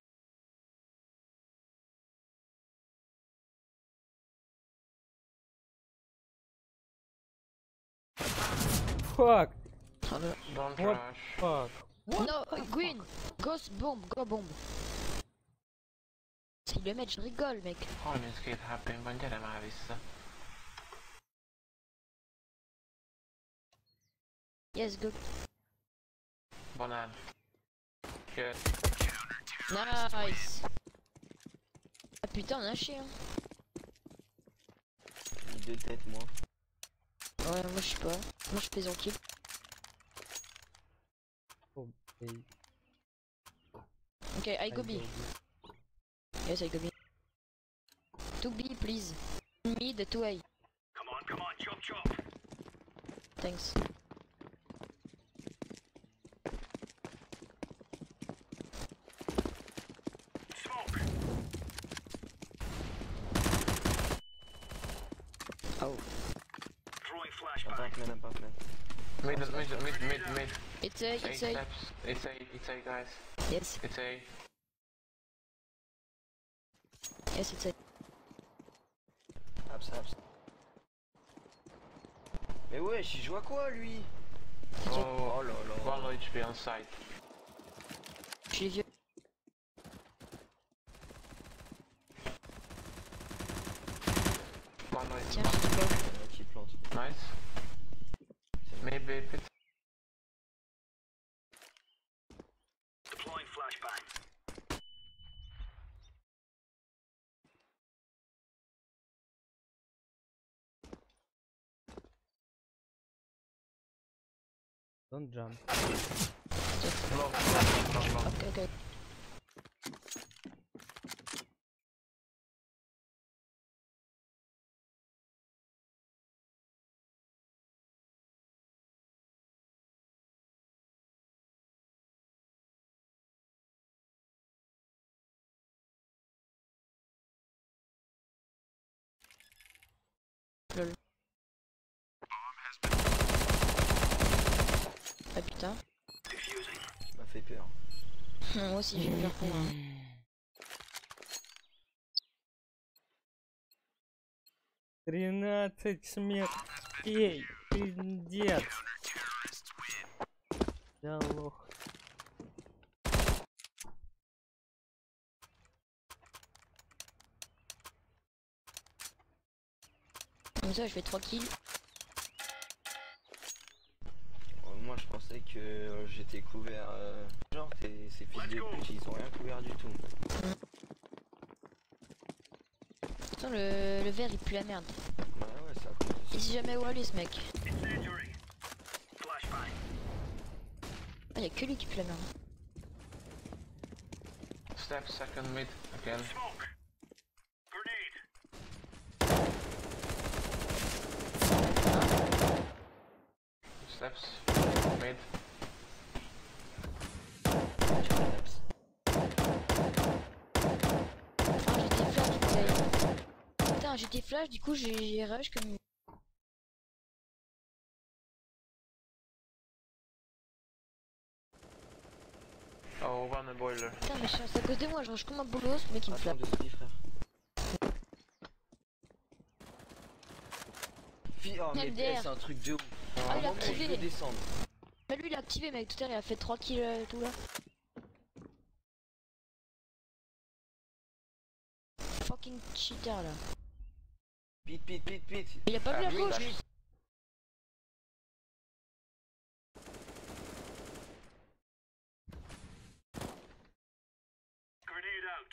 Fuck! Don't What? rush. Fuck! No, green! Go bomb, go bomb. C'est le mec, je rigole mec. harminckét H P-n van, gyere már vissza. Yes, go. Banán. Jött. Nice! Ah putain, on a chier hein. Deux têtes, moi. Ouais, moi je sais pas. Moi je fais en kill. Okay. Ok, I go I B. go Yes, I go B. two B, please. Mid, two A. Come on, come on, chop chop. Thanks. Smoke. Oh. Throwing flashbang. Appartement, appartement. Mid, mid, mid, mid, mid. It's A, Eight it's A. steps. It's A, it's A, guys. Yes, It's A. yes, it's A. Abs, abs. Mais wesh, il joue à quoi lui? Oh, Oh là là. one low H P on site. Je suis vieux. One low H P. Tiens, je te bloque. Euh, qui plante. Nice. Maybe pit. Deploying flashbang. Don't jump. Long, long, long. Ok, ok. Lol. Ah putain. Diffusing. Tu m'as fait peur. Moi aussi j'ai peur pour moi. тринадцать смертей! Пиздец! Я лох. Comme ça je fais trois kills. Euh, moi je pensais que euh, j'étais couvert. Euh... Genre tes- ces fils de pute ils ont rien couvert du tout. Putain le, le verre il pue la merde. Bah ouais, ça compte. Et si jamais Wallis mec. Incendiary. Flashbang. Ah y'a que lui qui pue la merde. Step second mid again. Smoke. Grenade. Steps mid. Ah j'étais flash putain. Putain j'étais flash du coup j'ai j'ai rush comme... Oh, one a boiler. Putain mais c'est à cause de moi je rush comme un bolos le mec il me Attends flappe. deux secondes frère. Fi- Oh mais M D R. eh, c'est un truc de ouf. Ah il a Vraiment, je activé. veux descendre. Mais lui il a activé mec, tout à l'heure il a fait trois kills euh, tout là. Fucking cheater là. Pit pit pit pit. Il a pas vu Ah, la oui, gauche. bah. Grenade out.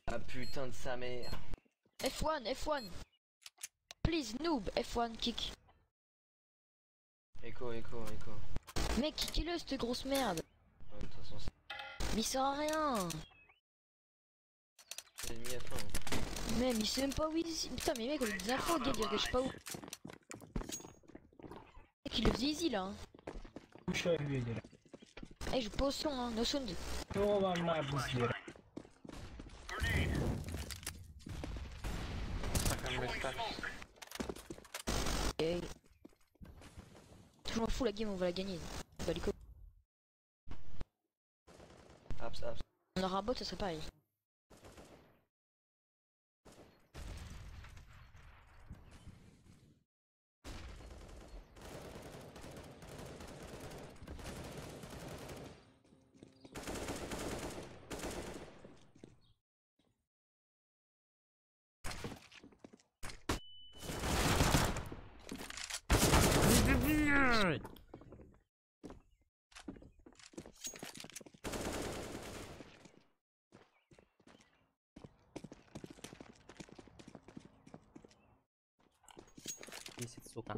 Ah putain de sa mère. F un, F un. Please, noob, F un, kick. Echo, echo, echo. Mec, kickez-le, cette grosse merde. Ouais, de toute façon, Mais il sert à rien. c'est l'ennemi F un. Même, il sait même pas où il est. Putain, mais mec, on a des infos, gars, dire que je sais pas où. Mec, il le faisait easy là. Hein. Kör vidare. Eh, je pose son, hein, no sound. Då var Mabbus vidare. Second mid steps. Et... Je m'en fous, la game, on va la gagner. Bah, les co- Abs, abs. On aura un bot, ça serait pareil. Десять, сука.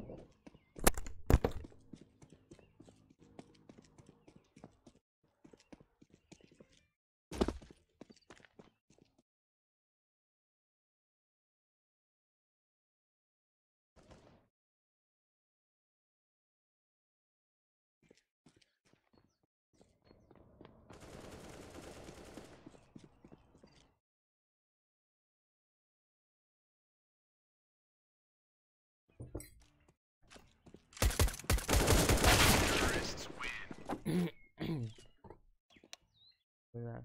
Да.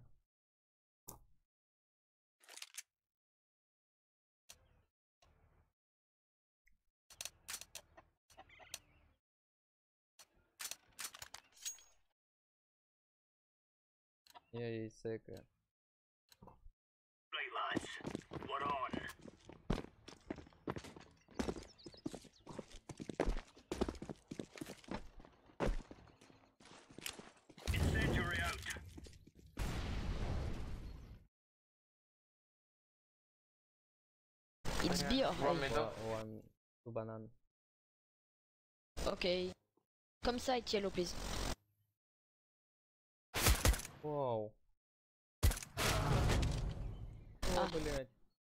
Я и сека. Right, lads. We're on. Incendiary out. It's B or One A. middle. One, two banana. Ok. Comme ça, et yellow, please. Вау. Ah. О, блядь.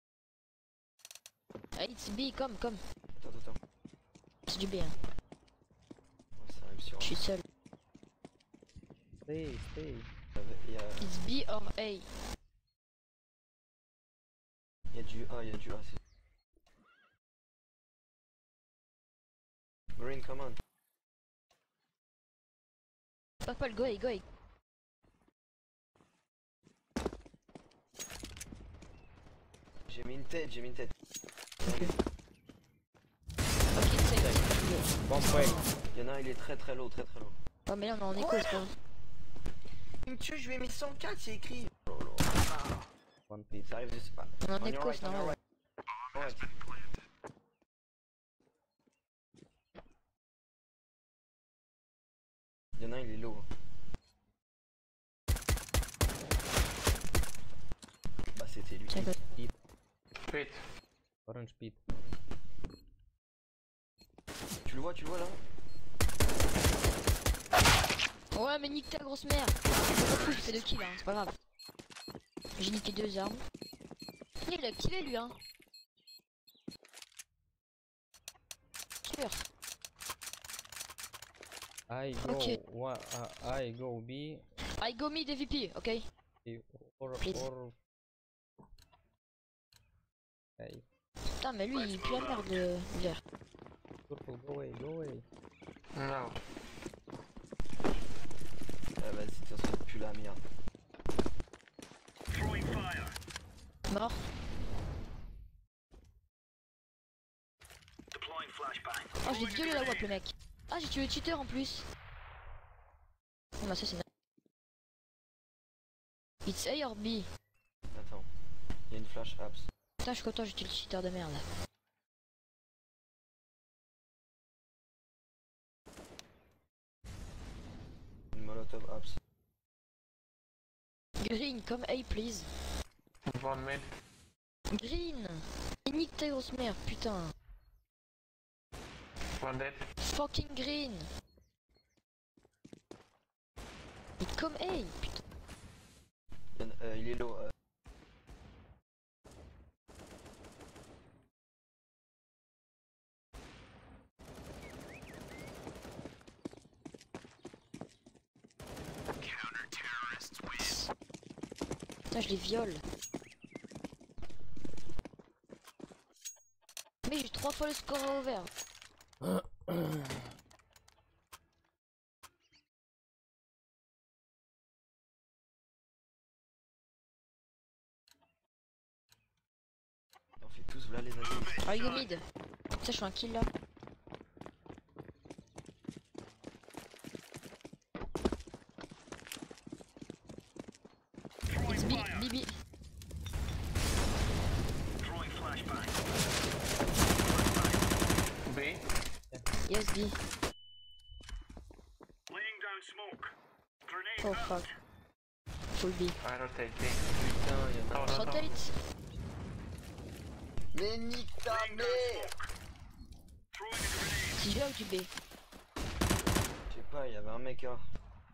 Ah, it's B, comme, comme. Attends, attends, attends. C'est du B, hein. Ouais, ça arrive sur Je suis seul. Stay, stay. Il y a, It's B or A. il y a du A, il y a du A. c'est- Green, come on. Papa, go away, go away. J'ai mis une tête, j'ai mis une tête. Ok, c'est Bomb break. Il y en a un, il est très très low, très très low. Oh, mais là, on est en écho, c'est pas grave. Il me tue, je lui ai mis cent quatre, c'est écrit. Oh là là. One pit. Ça arrive, je sais pas. On est en On your écho, right, c'est on your normal. right. Ouais. Il y en a un, il est low. Bah c'était lui. Tiens, Pit. Pit. Orange pit. Tu le vois, tu le vois là? Ouais, mais nique ta grosse merde. Je m'en fous, j'ai fait deux kills, hein, c'est pas grave. J'ai niqué deux armes. Il a activé lui, hein. Sûr. I go. Ok. One, uh, I go B. I go mid V P, ok? Or, Please. or... Hey. Putain, mais lui, il pue la merde, le vert. Purple, go away, go away. No. Ah vas-y, de toute façon, il pue la merde. Throwing fire. Mort. Deploying flashbang. Oh, j'ai violé la W A P, le mec. Ah, j'ai tué le cheater en plus. Oh, bah ça, c'est... It's A or B. Attends. Il y a une flash abs. Putain, je suis content, j'ai tué le cheater de merde. Une molotov abs. Green, comme A, please. One mid. Green. Il nique ta grosse mère, putain. One dead. Fucking green. Il est comme hey, putain. Il, y en- euh, il est low. Euh. Counter-terrorists win. Putain, je les viole. Mais j'ai trois fois le score à ouvert. On fait tous là les amis. Ah, il est mid. Ça, je suis un kill là. It's B, B, B. Throwing flashbang. B. Yes, B. Laying down smoke. Grenade Oh out. fuck. Full B. I rotate B. Putain, il y en a. Oh, no, no. Rotate. Mais nique ta Laying down mère. smoke. Throwing a grenade. Si je vais ou du B. Je sais pas, il y avait un mec hein.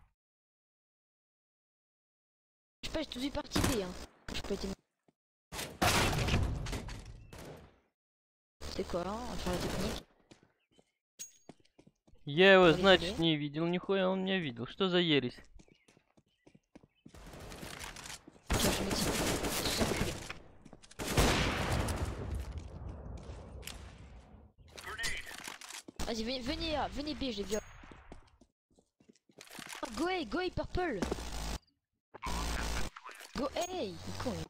Je sais pas, j'ai tout vu partie B hein. Je peux être. C'est quoi hein? On va faire la technique. Я его, Полетели. значит, не видел, нихуя он меня видел. Что за ересь? Tiens, je me dis. Tous enculés. Grenade. Vas-y, venez, venez A, venez B, je les viole. Ah, go A, go A, purple. Go A, il est con lui.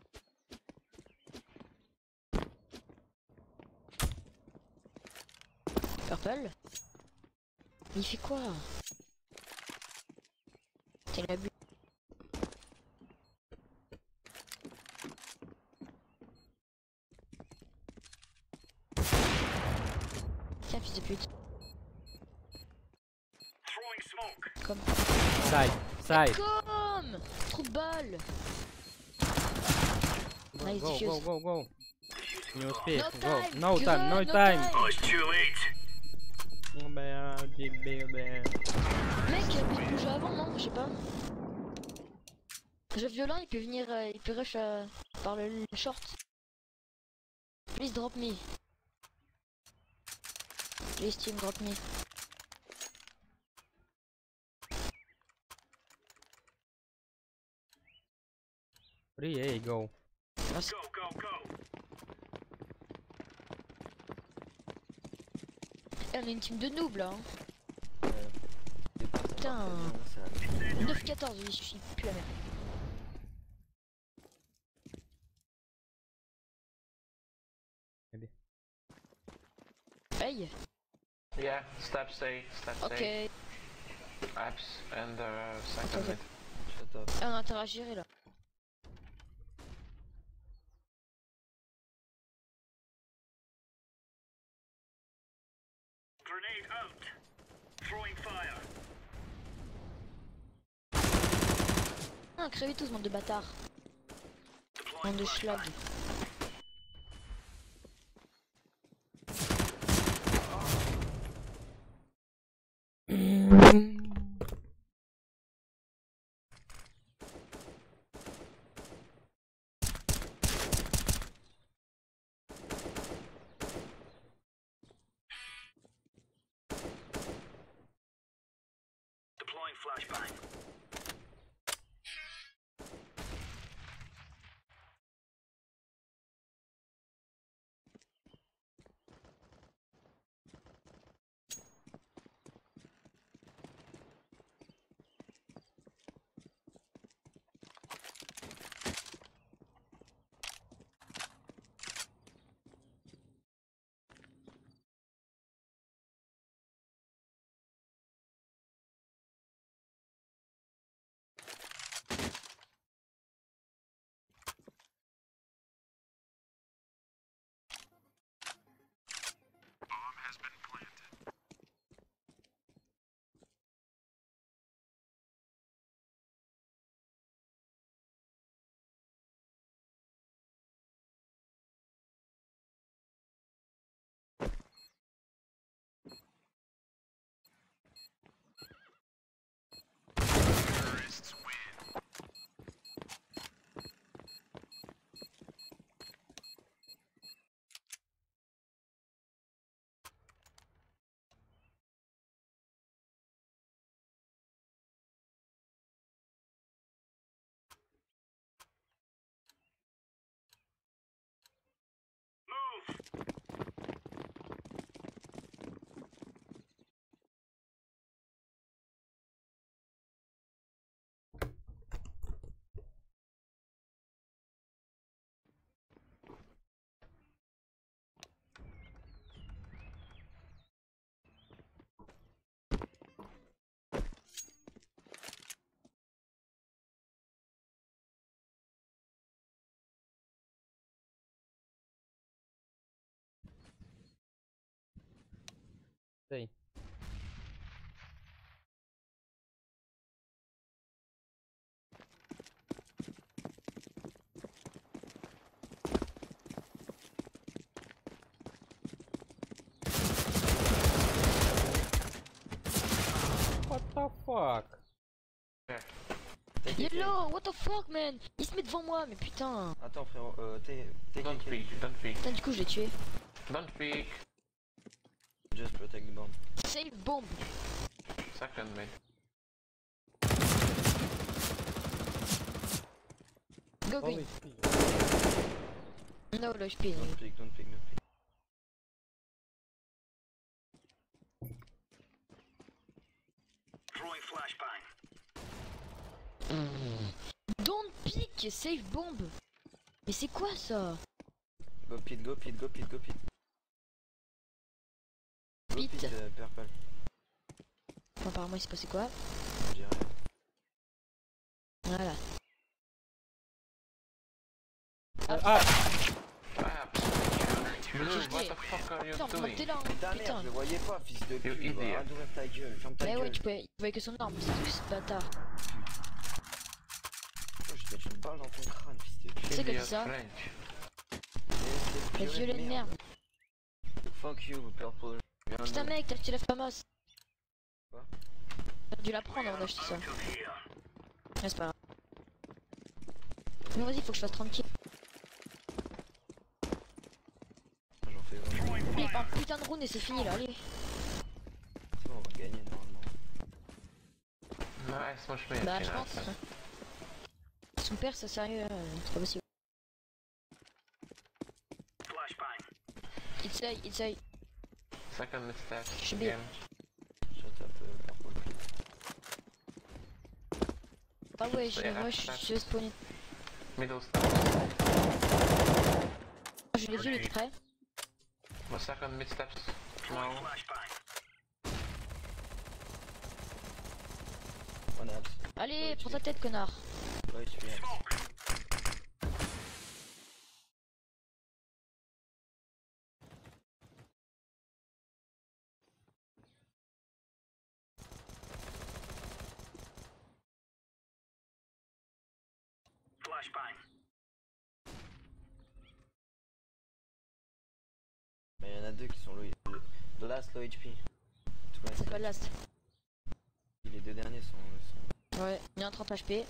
Purple. Mais il fait quoi? T'es la bu. Tiens, fils de pute. Throwing smoke. Comme. Сай, сай. Comme. Trop de balles. Nice Go, go, diffuse. go, go. Не успеешь. No Go. time. No time, no no time. Oh, it's too late. Бля, тебе, бля. Mec, il peut bouger avant, non? Je sais pas. Le violent, il peut venir, euh, il peut rush euh, par le, le short. Please drop me. Please team drop me. Free A, go. Merci. Go, go, go. Eh, on est une team de noobs là. Hein. C'est pas ça, Putain. parfait, non, c'est un- neuf quatorze, il suffit plus la merde. Maybe. Hey. Yeah, step stay, step stay. Ok. Apps and uh, second Attends, mid. Shut up. Ah, on a intérêt à gérer là. Grenade out. Throwing fire. Ah, crevez tous, bande de bâtards. Bande de schlag. Deploying flashbang. Stay. What the fuck? Yellow, what the fuck, man? Il se met devant moi, mais putain. Attends frérot, euh, t'es... t'es Don't quelqu'un. peek, don't peek. Putain, du coup, je l'ai tué. Don't peek. Just protect the bomb. Save bomb. Second mid. Go, go. Low H P. No, low H P. Don't peek, don't peek, don't peek. Throwing flashbang. Don't pick, save bomb. Mais c'est quoi ça? Go pit, go pit, go pit, go pit. Go Pit. pit, euh, purple. Enfin, apparemment, il s'est passé quoi? Je dirais. Voilà. Ah! Traps. Blue, what the fuck are you Putain, doing? t'es là, hein, Putain putain. merde, je le voyais pas, fils de You pute. idiot. Arrête d'ouvrir ta gueule, ferme ta Mais gueule. ouais, tu pouvais, tu pouvais que son arme, c'est tout ce bâtard. Oh, je te mets une balle dans ton crâne, fils de pute. C'est comme Idiot ça. French. Les violets de merde. Fuck you, purple. Viens, Putain, nous. mec, t'as acheté la fameuse. Quoi? T'as dû la prendre avant d'acheter ça. Mais c'est pas grave. Mais vas-y, faut que je fasse trente kills. J'en fais vraiment. Allez, un putain de round et c'est fini là, allez. C'est bon, on va gagner normalement. Nice, much better. Bah, je pense. Son père, c'est sérieux, euh, c'est pas possible. Flashbang. It's A, it's A. Second mid step. Should be- Again. Shut up, euh, purple. Ah ouais, je, moi je je vais spawner. Middle step. Je l'ai vu, il est prêt. My second mid steps. Throwing No. flashbang. On a abs. Allez, prends ta tête, connard. Ouais, je suis abs. Flashbang. Mais il y en a deux qui sont low. le- The last low H P. Tout le C'est pas reste, le last. les deux derniers sont. sont... Ouais, il y a un trente H P.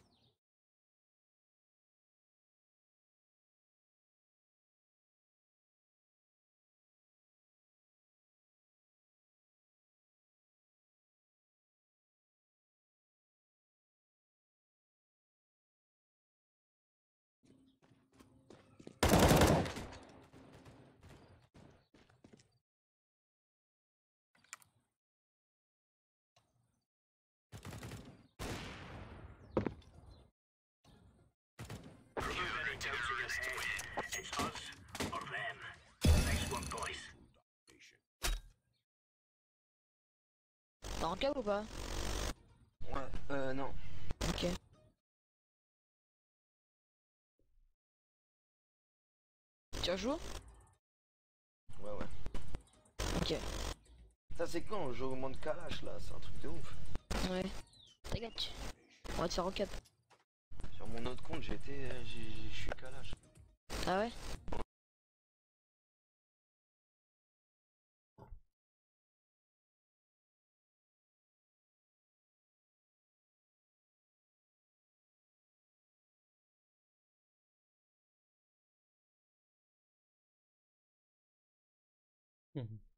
It's us or them. Nice one, boys. T'as un câble ou pas? Ouais, euh, non. Ok. Tu rejoues? Ouais, ouais. Ok. Ça, c'est quand le jeu augmente Kalash là? C'est un truc de ouf. Ouais. T'inquiète. On va te faire au cap. Sur mon autre compte, j'étais. euh, j'ai- Je suis Kalash. Ah ouais? Mhm.